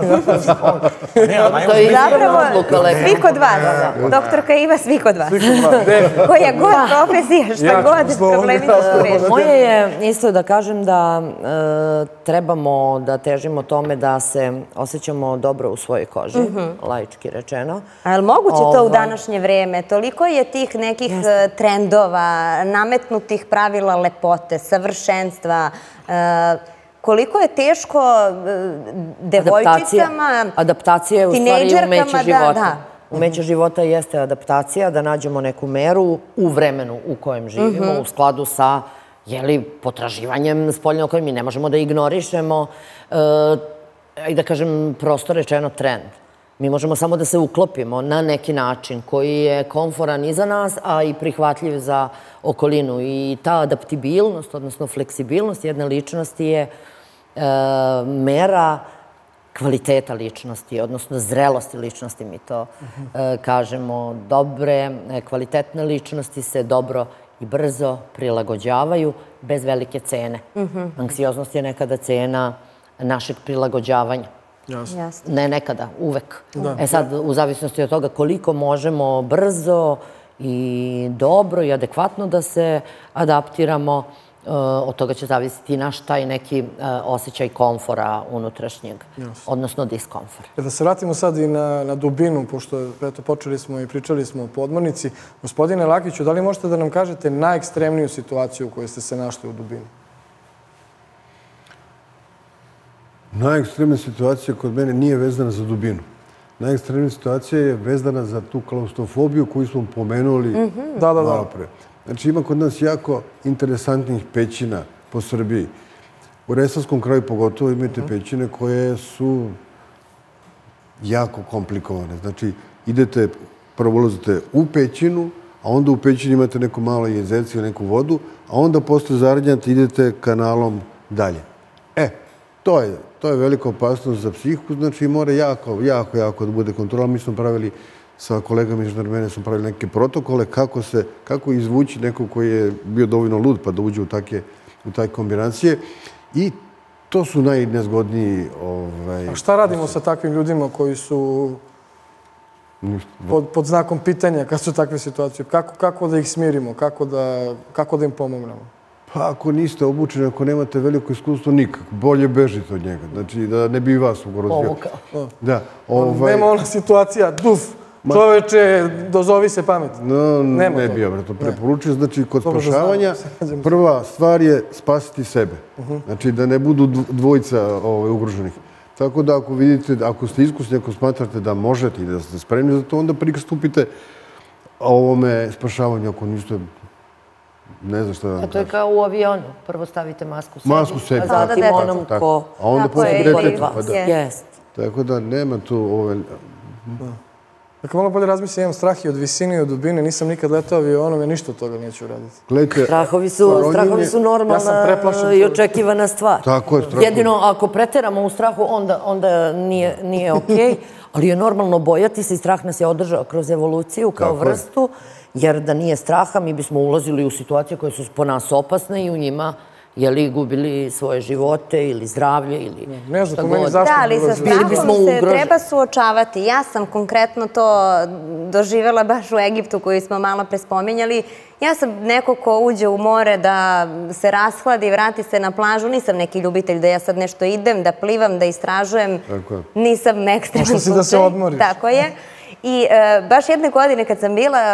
To je zapravo svi kod vas. Doktorka Iva, svi kod vas. Koja god profesija, šta god, problemi su reši. Moje je isto da kažem da trebamo da težimo tome da se osjećamo dobro u svojoj koži, laički rečeno. A je li moguće to u današnje vreme? Toliko je tih nekih trendova, nametnutih pravila lepote, savršenstva. Koliko je teško devojčicama, adaptacija je u stvari umeće života. Umeće života jeste adaptacija, da nađemo neku meru u vremenu u kojem živimo, u skladu sa potraživanjem spoljno koje mi ne možemo da ignorišemo i da kažem prosto rečeno trend. Mi možemo samo da se uklopimo na neki način koji je komforan i za nas, a i prihvatljiv za okolinu. I ta adaptibilnost, odnosno fleksibilnost jedne ličnosti je mera kvaliteta ličnosti, odnosno zrelosti ličnosti, mi to kažemo. Dobre, kvalitetne ličnosti se dobro i brzo prilagođavaju bez velike cene. Anksioznost je nekada cena našeg prilagođavanja. Ne nekada, uvek. E sad, u zavisnosti od toga koliko možemo brzo i dobro i adekvatno da se adaptiramo, od toga će zavisiti i naš taj neki osjećaj komfora unutrašnjeg, odnosno diskomfora. Da se vratimo sad i na dubinu, pošto počeli smo i pričali smo o podmornici. Gospodine Lakiću, da li možete da nam kažete najekstremniju situaciju u kojoj ste se našli u dubini? Najekstremnija situacija kod mene nije vezana za dubinu. Najekstremnija situacija je vezana za tu klaustrofobiju koju smo pomenuli malo pre. Znači, ima kod nas jako interesantnih pećina po Srbiji. U Resavskom kraju pogotovo imate pećine koje su jako komplikovane. Znači, idete, prvo ulazite u pećinu, a onda u pećini imate neko malo jezerci, neku vodu, a onda posle zaradnjate idete kanalom dalje. E, to je, to je velika opasnost za psihiku, znači mora jako, jako, jako da bude kontrola. Mi smo pravili sa kolegama iz Armenije smo pravili neke protokole kako se, kako izvući nekog koji je bio dovoljno lud pa da uđe u take, u taj kombinacije. I to su najnezgodniji... Ovaj... A šta radimo sa takvim ljudima koji su pod, pod znakom pitanja kad su takve situacije? Kako, kako da ih smirimo? Kako da, kako da im pomognemo? Pa ako niste obučeni, ako nemate veliko iskustvo, nikako. Bolje bežite od njega. Znači, da ne bi vas ugrozio. Povukao. Da. Ovaj... Nema ona situacija, duf, čoveče, dozovi se pamet. No, ne bi ja to preporučio. Znači, kod spašavanja, prva stvar je spasiti sebe. Znači, da ne budu dvojica ugroženih. Tako da, ako vidite, ako ste iskusni, ako smatrate da možete i da ste spremni za to, onda pristupite ovome spašavanju, ako niste... Ne znam šta da vam kažem. A to je kao u avionu. Prvo stavite masku sebi, masku sebi. a zatim onom ko... A onda posle vas. Jest. Tako da nema tu ove... Dakle, malo bolje razmislim, imam strah i od visine i od dubine, nisam nikad letao avionom, ja ništa od toga neću uraditi. Strahovi su normalna i očekivana stvar. Tako je, strahovi. Jedino, ako preteramo u strahu, onda nije okej, ali je normalno bojati se i strah nas je održao kroz evoluciju kao vrstu, jer da nije straha, mi bismo ulazili u situacije koje su po nas opasne i u njima jeli gubili svoje živote ili zdravlje ili šta god. Da, ali sa strahom se treba suočavati. Ja sam konkretno to doživjela baš u Egiptu koju smo malo prespominjali. Ja sam neko ko uđe u more da se rashladi, vrati se na plažu. Nisam neki ljubitelj da ja sad nešto idem, da plivam, da istražujem. Nisam ekstreman slučaj. Možda si da se odmoriš. Tako je. I baš jedne godine kad sam bila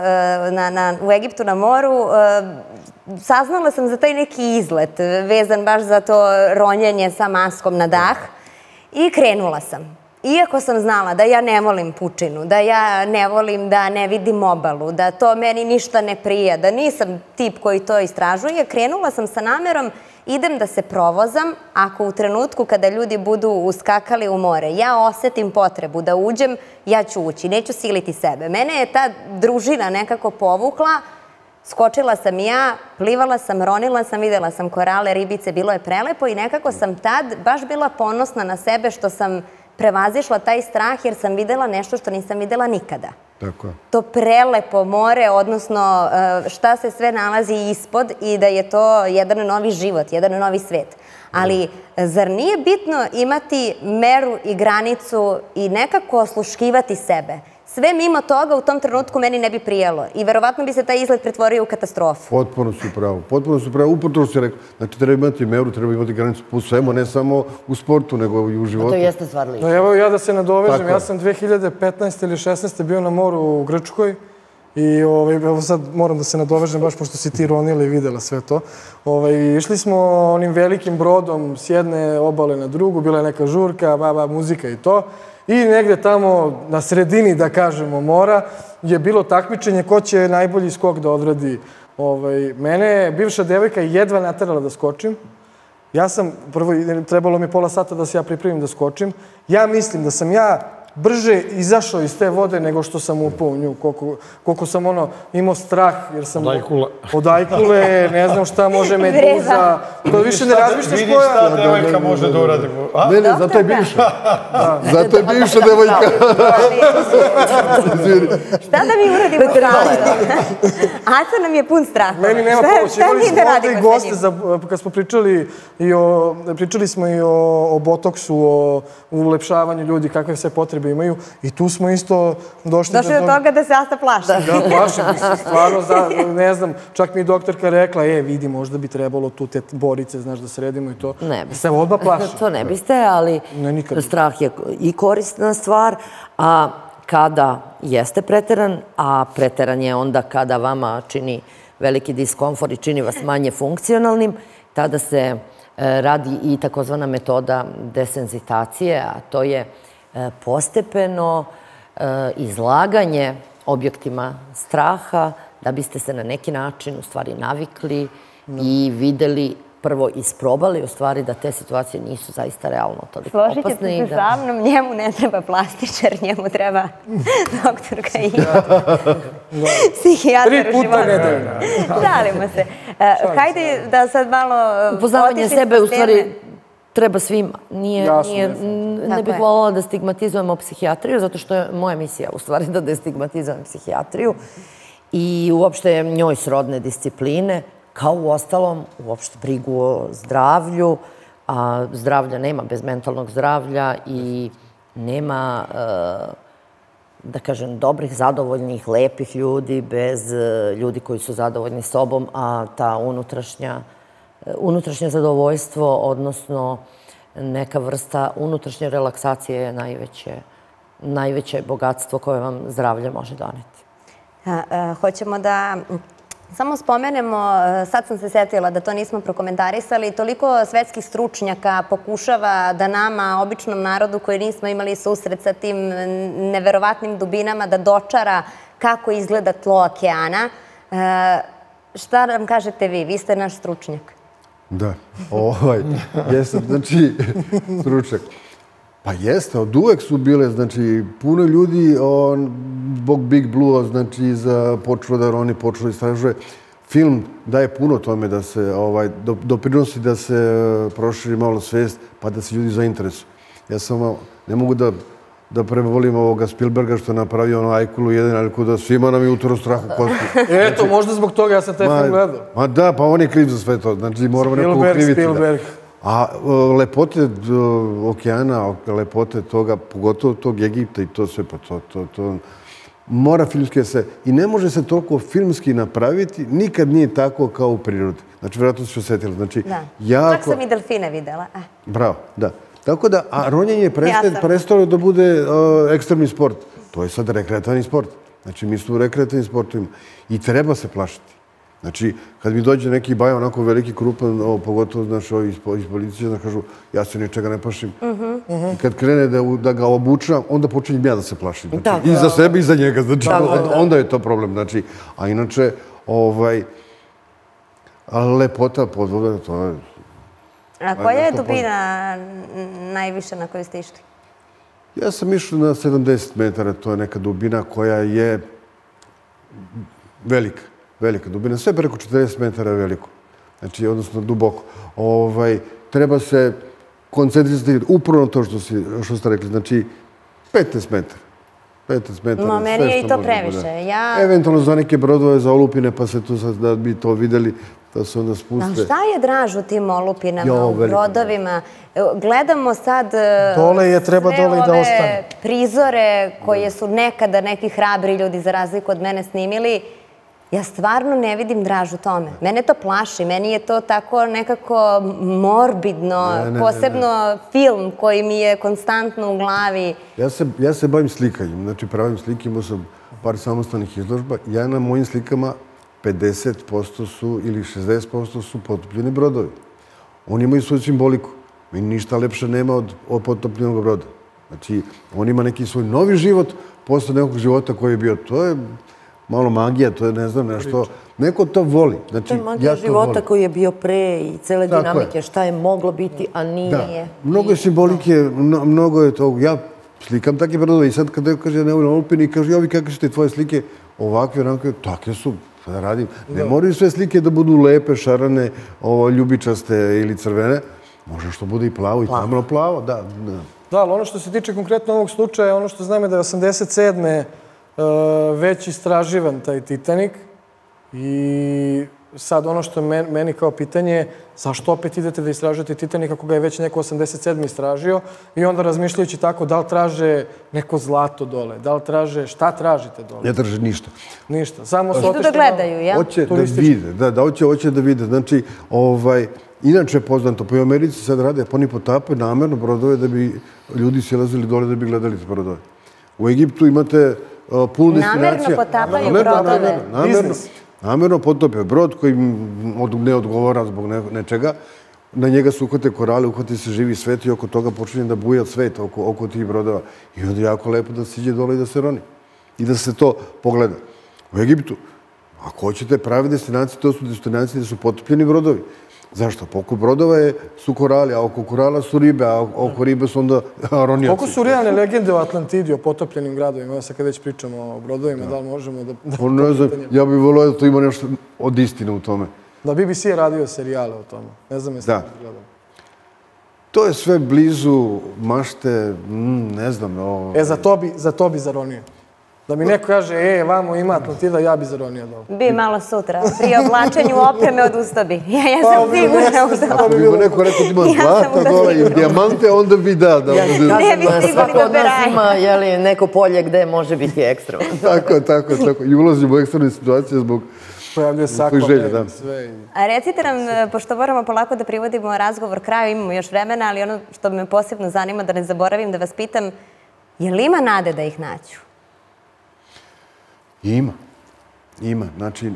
u Egiptu na moru, saznala sam za taj neki izlet, vezan baš za to ronjenje sa maskom na dah i krenula sam. Iako sam znala da ja ne volim pučinu, da ja ne volim da ne vidim obalu, da to meni ništa ne prija, da nisam tip koji to istražuje, krenula sam sa namerom idem da se provozam, ako u trenutku kada ljudi budu uskakali u more, ja osetim potrebu da uđem, ja ću ući, neću siliti sebe. Mene je ta družina nekako povukla, skočila sam i ja, plivala sam, ronila sam, videla sam korale, ribice, bilo je prelepo i nekako sam tad baš bila ponosna na sebe što sam prevazišla taj strah jer sam videla nešto što nisam videla nikada. To prelepo more, odnosno šta se sve nalazi ispod i da je to jedan novi život, jedan novi svet. Ali zar nije bitno imati meru i granicu i nekako osluškivati sebe? Sve mimo toga u tom trenutku meni ne bi prijelo i verovatno bi se taj izlet pretvorio u katastrofu. Potpuno su pravo, potpuno su pravo. Upravo si rekao, znači treba imati meru, treba imati granicu po svemu, ne samo u sportu, nego i u životu. To jeste stvar lično. Evo ja da se nadovežem, ja sam dve hiljade petnaeste ili šesnaeste bio na moru u Grčkoj i evo sad moram da se nadovežem baš pošto si ti ronila i videla sve to. Išli smo onim velikim brodom s jedne obale na drugu, bila je neka žurka, baba, muzika i to. I negde tamo na sredini, da kažemo, mora je bilo takmičenje ko će najbolji skok da odradi. Mene je bivša devojka jedva naterala da skočim. Ja sam, prvo, trebalo mi pola sata da se ja pripremim da skočim. Ja mislim da sam ja brže izašao iz te vode nego što sam upao u nju. Koliko sam ono imao strah. Od ajkule. Od ajkule, ne znam šta može meduza. To više ne razmišljaš koja. Vidiš šta devojka može da uradi. Ne, ne, zato je bivša. Zato je bivša devojka. Šta da mi uradimo strah? Aca nam je pun straha. Meni nema pomoći. Imali smo ovdje i goste kad smo pričali pričali smo i o botoksu, o ulepšavanju ljudi, kakve sve potrebe imaju i tu smo isto došli... Došli do toga da se Asta plaši. Da, plašim se, stvarno, ne znam, čak mi je doktorka rekla, e, vidi, možda bi trebalo tu te borice, znaš, da sredimo i to. Ne biste. Se odmah plašim. To ne biste, ali strah je i korisna stvar, a kada jeste preteran, a preteran je onda kada vama čini veliki diskomfort i čini vas manje funkcionalnim, tada se radi i takozvana metoda desenzitacije, a to je postepeno izlaganje objektima straha da biste se na neki način u stvari navikli i videli, prvo isprobali u stvari da te situacije nisu zaista realno toliko opasne. Složite se sa mnom, njemu ne treba plastičar, njemu treba doktorka i psihijatar u životu. Tri puta nedeljno. Šalimo se. Hajde da sad malo... Upoznavanje sebe u stvari treba svima. Nije, nije, ne bih voljela da stigmatizujemo psihijatriju, zato što je moja misija u stvari da destigmatizujem psihijatriju i uopšte njoj srodne discipline, kao u ostalom uopšte brigu o zdravlju, a zdravlja nema bez mentalnog zdravlja i nema, da kažem, dobrih, zadovoljnih, lepih ljudi bez ljudi koji su zadovoljni sobom, a ta unutrašnja unutrašnje zadovoljstvo, odnosno neka vrsta unutrašnje relaksacije je najveće, najveće bogatstvo koje vam zdravlje može doneti. Hoćemo da samo spomenemo, sad sam se setila da to nismo prokomentarisali, toliko svetskih stručnjaka pokušava da nama, običnom narodu koji nismo imali susret sa tim neverovatnim dubinama, da dočara kako izgleda tlo okeana. Šta nam kažete vi? Vi ste naš stručnjak. Da, ovaj, jesam, znači, stručnjak. Pa jeste, od uvek su bile, znači, puno ljudi, zbog Big Blue-a, znači, počelo da oni počelo istražuje. Film daje puno tome da se, doprinosi da se proširi malo svest, pa da se ljudi zainteresuju. Ja samo, ne mogu da da prevolim ovoga Spielberga što je napravio ono Ajkulu jedan, ali da svima nam je utoro strah u kosti. Eto, možda zbog toga ja sam taj film gledao. Ma da, pa on je kriv za sve to. Znači, moramo nekog ukriviti. Spielberg, Spielberg. A lepote okeana, lepote toga, pogotovo tog Egipta i to sve, pa to, to, to, mora filmski se, i ne može se toliko filmski napraviti, nikad nije tako kao u prirodi. Znači, vjerojatno se osjetili. Znači, jako... Čak sam i delfine videla. Bravo, da. Tako da, a ronjenje prestalo da bude ekstremni sport. To je sad rekreativni sport. Znači, mi smo u rekreativnim sportovima. I treba se plašiti. Znači, kad mi dođe neki baj onako veliki, krupan, pogotovo, znaš, ovi iz policije, da kažu, ja se ničega ne plašim. I kad krene da ga obučam, onda počinjem ja da se plašim. I za sebe i za njega. Znači, onda je to problem. Znači, a inače, ovaj, lepota podvoda, to je... A koja je dubina najviše na koju ste išli? Ja sam išao na sedamdeset metara, to je neka dubina koja je velika, velika dubina. Sve preko četrdeset metara je veliko, znači, odnosno duboko. Treba se koncentrisati upravo na to što ste rekli, znači petnaest metara. petnaest metara. No, meni je i to previše. Eventualno za neke brodove, za olupine, pa se tu sad da bi to videli, da se onda spuste. A šta je draž u tim olupinama, u brodovima? Gledamo sad sve ove prizore koje su nekada neki hrabri ljudi za razliku od mene snimili. Ja stvarno ne vidim draž u tome. Mene to plaši. Meni je to tako nekako morbidno. Posebno film koji mi je konstantno u glavi. Ja se bavim slikanjem. Znači, pravim slike, imao sam par samostalnih izložba. Ja na mojim slikama pedeset posto su ili šezdeset posto su potopljeni brodovi. Oni imaju svoju simboliku. Meni ništa lepše nema od potopljenog broda. Znači, on ima neki svoj novi život posle nekog života koji je bio. To je malo magija, to je ne znam nešto. Neko to voli. To je magija života koji je bio pre i cele dinamike. Šta je moglo biti, a nije. Mnogo je simbolike, mnogo je toga. Ja slikam takve brodove i sad kad neko kaže ne volim olupini i kaže jovi kakve su te tvoje slike, ovakve, onakve, takve su. Da radim. Ne moraju sve slike da budu lepe, šarane, ljubičaste ili crvene. Može što bude i plavo i tamno plavo, da. Da, ali ono što se tiče konkretno ovog slučaja, ono što znam je da je osamdeset sedme već istraživan taj Titanik i sad ono što je meni kao pitanje, zašto opet idete da istražujete Titanik ako ga je već neko osamdeset sedme istražio i onda razmišljajući tako da li traže neko zlato dole, da li traže, šta tražite dole? Ne traže ništa. Ništa, samo su otišli... Idu da gledaju, ja? Hoće da vide, da, da hoće da vide. Znači, ovaj, inače je poznato, po Americi sad rade, pa oni potapaju namerno brodove da bi ljudi silazili dole da bi gledali te brodove. U Egiptu imate puno destinacija. Namerno potapaju brodove. Biznis. Namerno potopio brod koji ne odgovara zbog nečega. Na njega se uhvate korale, uhvati se živi svet i oko toga počinje da buja svet oko tih brodova. I onda je jako lepo da se iđe dole i da se roni. I da se to pogleda. U Egiptu, ako hoćete prave destinacije, to su destinacije gde su potopljeni brodovi. Zašto? Oko brodova su korali, a oko korala su ribe, a oko ribe su onda ronjaci. Koliko su realne legende o Atlantidi, o potopljenim gradovima? Sad kad već pričamo o brodovima, da li možemo da... Ne znam, ja bih volio da to ima nešto od istine u tome. Da, B B C je radio serijale o tome. Ne znam jeste da gledali. To je sve blizu mašte, ne znam. E, za to bi zaronio. Da mi neko kaže, e, vamo ima Atlantida, ja bi zaronio da ovo. Bi malo sutra, pri oblačenju opreme odustao bi. Ja sam sigurna u to. Ako bi mu neko rekao da ima zlata dole i dijamante, onda bi da. Ne bi stigli Svako do od nas Beraja. ima neko polje gde može biti ekstreman. Tako, tako, tako. I ulazimo u ekstremne situacije zbog pojavljuje sakva, sve. A recite nam, pošto moramo polako da privodimo razgovor kraju, imamo još vremena, ali ono što me posebno zanima, da ne zaboravim da vas pitam, je li ima nade da ih nađu? Ima. Ima. Znači,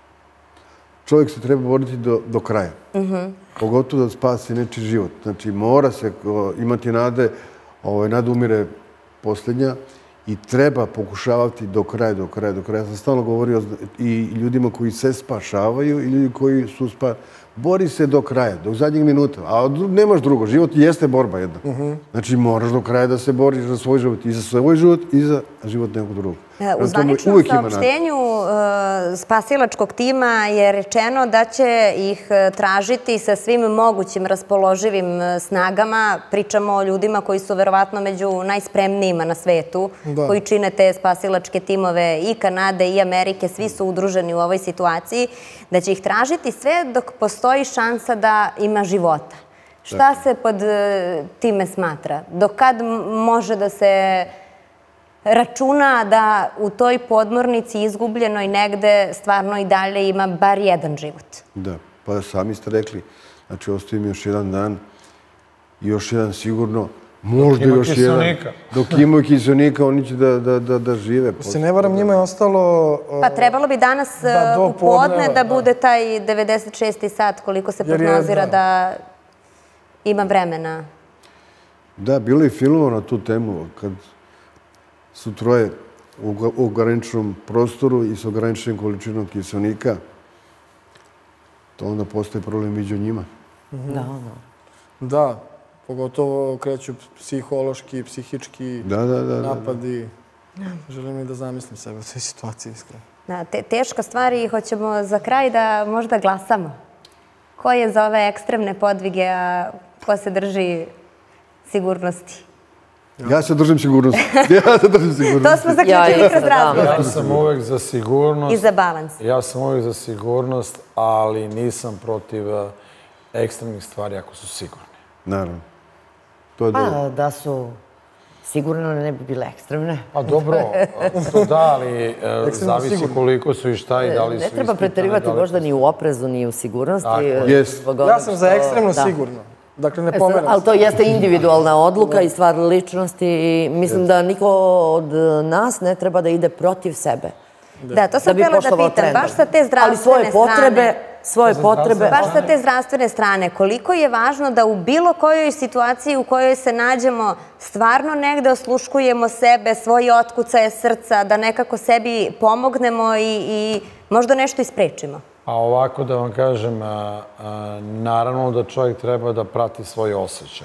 čovjek se treba boriti do kraja. Pogotovo da spasi nečiji život. Znači, mora se imati nade, nada umire posljednja, i treba pokušavati do kraja, do kraja, do kraja. Ja sam stalno govorio i ljudima koji se spašavaju i ljudi koji su spa... Bori se do kraja, do zadnjeg minuta. A nemaš drugo. Život jeste borba jedna. Znači, moraš do kraja da se boriš za svoj život. I za svoj život i za život nekog drugog. U zvaničnom saopštenju spasilačkog tima je rečeno da će ih tražiti sa svim mogućim raspoloživim snagama. Pričamo o ljudima koji su verovatno među najspremnijima na svetu, koji čine te spasilačke timove i Kanade i Amerike. Svi su udruženi u ovoj situaciji. Da će ih tražiti sve dok postoji šansa da ima života. Šta se pod time smatra? Do kad može da se računa da u toj podmornici izgubljenoj negde stvarno i dalje ima bar jedan život? Da, pa sami ste rekli. Znači, ostaje mi još jedan dan i još jedan sigurno, možda još jedan. Dok imaju kiselnika, oni će da žive. Ako se ne varam, njima je ostalo... Pa trebalo bi danas u podne da bude taj devedeset šesti sat, koliko se prognozira da ima vremena. Da, bilo je filmova na tu temu, kad su troje u ograničenom prostoru i s ograničenom količinom kiselnika, to onda postoji problem među njima. Da, da. Da, pogotovo kreću psihološki, psihički napadi. Želim i da zamislim sebe u toj situaciji, iskreno. Teška stvar i hoćemo za kraj da možda glasamo. Ko je za ove ekstremne podvige, a ko se drži sigurnosti? Ja se držim sigurnosti. Ja se držim sigurnosti. To smo zaključili kroz razgovor. Ja sam uvek za sigurnost. I za balans. Ja sam uvek za sigurnost, ali nisam protiv ekstremnih stvari ako su sigurni. Naravno. Pa da su sigurno ne bi bile ekstremne. Pa dobro, to da, ali zavisi koliko su i šta i da li su ispitane. Ne treba preterivati možda ni u oprezu, ni u sigurnosti. Ja sam za ekstremno sigurno. Dakle, ne pomeram se. Ali to jeste individualna odluka i stvar ličnosti i mislim da niko od nas ne treba da ide protiv sebe. Da, to sam htjela da pitam, baš sa te zdravstvene strane. Svoje potrebe. Baš sa te zdravstvene strane, koliko je važno da u bilo kojoj situaciji u kojoj se nađemo stvarno negde osluškujemo sebe, svoje otkucaje srca, da nekako sebi pomognemo i možda nešto isprečimo? A ovako da vam kažem, naravno da čovjek treba da prati svoj osjećaj.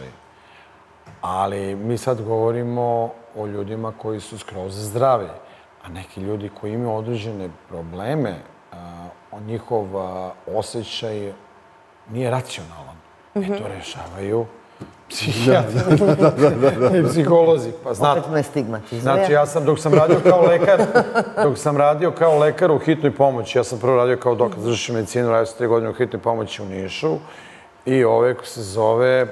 Ali mi sad govorimo o ljudima koji su skroz zdravi, a neki ljudi koji imaju određene probleme, njihov osjećaj nije racionalan. E to rešavaju psihijatri i psiholozi. Opet me stigmatizuje. Znači, ja sam, dok sam radio kao lekar, dok sam radio kao lekar u hitnoj pomoći, ja sam prvo radio kao doktor završio medicinu, radio sam tri godine u hitnoj pomoći u Nišu i ove ko se zove,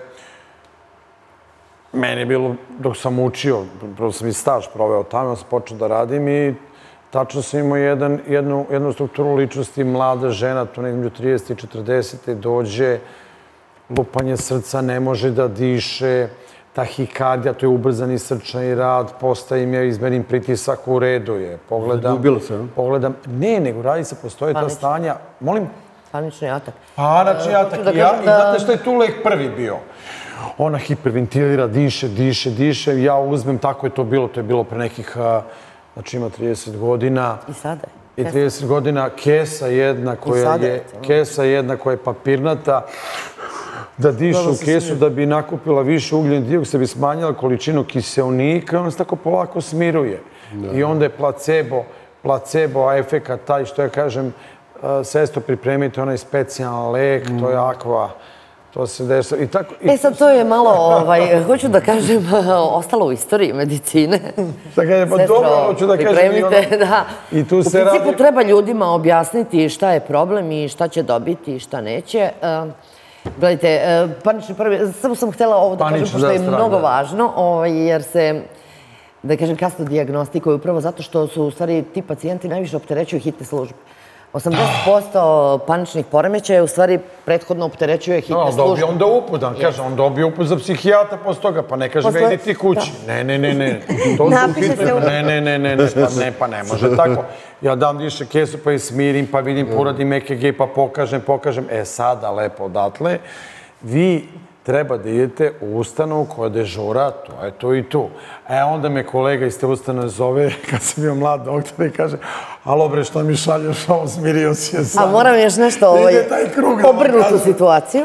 meni je bilo, dok sam učio, prvo sam i staž proveo tamo, ja sam počeo da radim i tačno sam imao jednu strukturu ličnosti, mlada žena, tu nekako trideset i četrdeset dođe, lupanje srca, ne može da diše, tahikardija, to je ubrzani srčani rad, postavim ja, izmerim pritisak, u redu je. Ubilo se, ne? Pogledam, ne, nego radi se, postoje ta stanja. Molim? Panični atak. Panični atak. I znate što je tu lek prvi bio? Ona hiperventilira, diše, diše, diše, ja uzmem, tako je to bilo, to je bilo pre nekih... Znači ima trideset godina. I sada je. I trideset godina, kesa jedna koja je, kesa jedna koja je papirnata, da diše u kesu da bi nakupila više ugljen dioksid, da bi smanjila količinu kiseonika, ona se tako polako smiruje. I onda je placebo, placebo efekat taj, što ja kažem, sestro pripremite onaj specijalan lek, to je aqua, To se desa i tako... E sad, to je malo, hoću da kažem, ostalo u istoriji medicine. Da kažem, pa dobro, hoću da kažem... Pripremite, da. I tu se radi... U principu treba ljudima objasniti šta je problem i šta će dobiti i šta neće. Gledajte, panični prvi... Samo sam htjela ovo da kažem, pošto je mnogo važno, jer se, da kažem, kasno dijagnostikuje upravo zato što su, u stvari, ti pacijenti najviše opterećuju hitne službe. osamdeset posto paničnih poremećaja u stvari prethodno opterećuje hitne službe. On dobije onda uput, da kažem, on dobije uput za psihijatra posle toga, pa ne kaže ga idi ti kući. Ne, ne, ne, ne. Napiše se uput. Ne, ne, ne, ne, ne, pa ne može tako. Ja dam više kesu pa je smirim, pa vidim, poradim E K G, pa pokažem, pokažem. E sada, lepo odatle, vi treba da idete u ustanovu koja dežura, to je to i tu. E, onda me kolega iz te ustanove zove, kad sam bio mlad doktor, i kaže, alo bre, šta mi šalješ, ovo smirio si je sam. A moram još nešto obrnutu situaciju,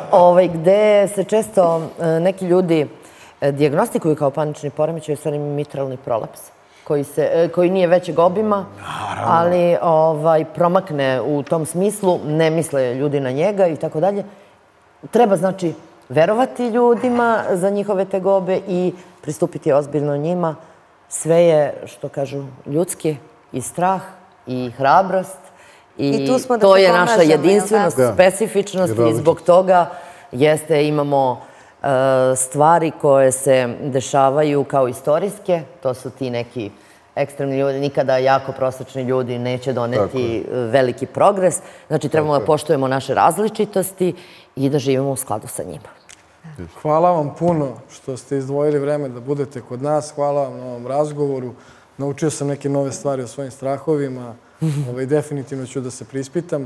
gde se često neki ljudi dijagnostikuju kao panični poremećaj, u stvari mitralni prolaps, koji nije većeg obima, ali promakne u tom smislu, ne misle ljudi na njega i tako dalje. Treba, znači, verovati ljudima za njihove tegobe i pristupiti ozbiljno njima. Sve je, što kažu, ljudski i strah i hrabrost. I to je naša jedinstvenost, specifičnost i zbog toga jeste, imamo stvari koje se dešavaju kao istorijske. To su ti neki ekstremni ljudi. Nikada jako prosječni ljudi neće doneti veliki progres. Znači, trebamo da poštujemo naše različitosti i da živimo u skladu sa njima. Hvala vam puno što ste izdvojili vreme da budete kod nas. Hvala vam na ovom razgovoru. Naučio sam neke nove stvari o svojim strahovima. Definitivno ću da se prispitam.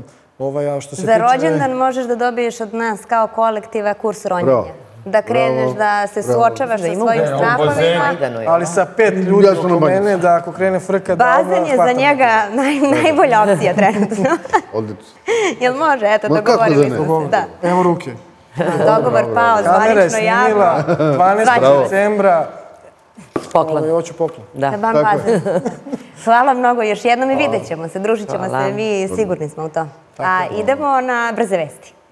Za rođendan možeš da dobiješ od nas kao kolektiva kurs ronjenja. Da kreneš, da se suočavaš sa svojim strahovima. Ali sa pet ljudi oko mene, da ako krene frka... Bazen je za njega najbolja opcija trenutno. Odlično. Jel može? Eto, dogovorili smo se. Evo ruke. Dogovor pao, zvanično javno. dvanaestog decembra. Poklon. Hoću poklon. Hvala mnogo još jednom i vidjet ćemo se, družit ćemo se, mi sigurni smo u to. A idemo na brze vesti.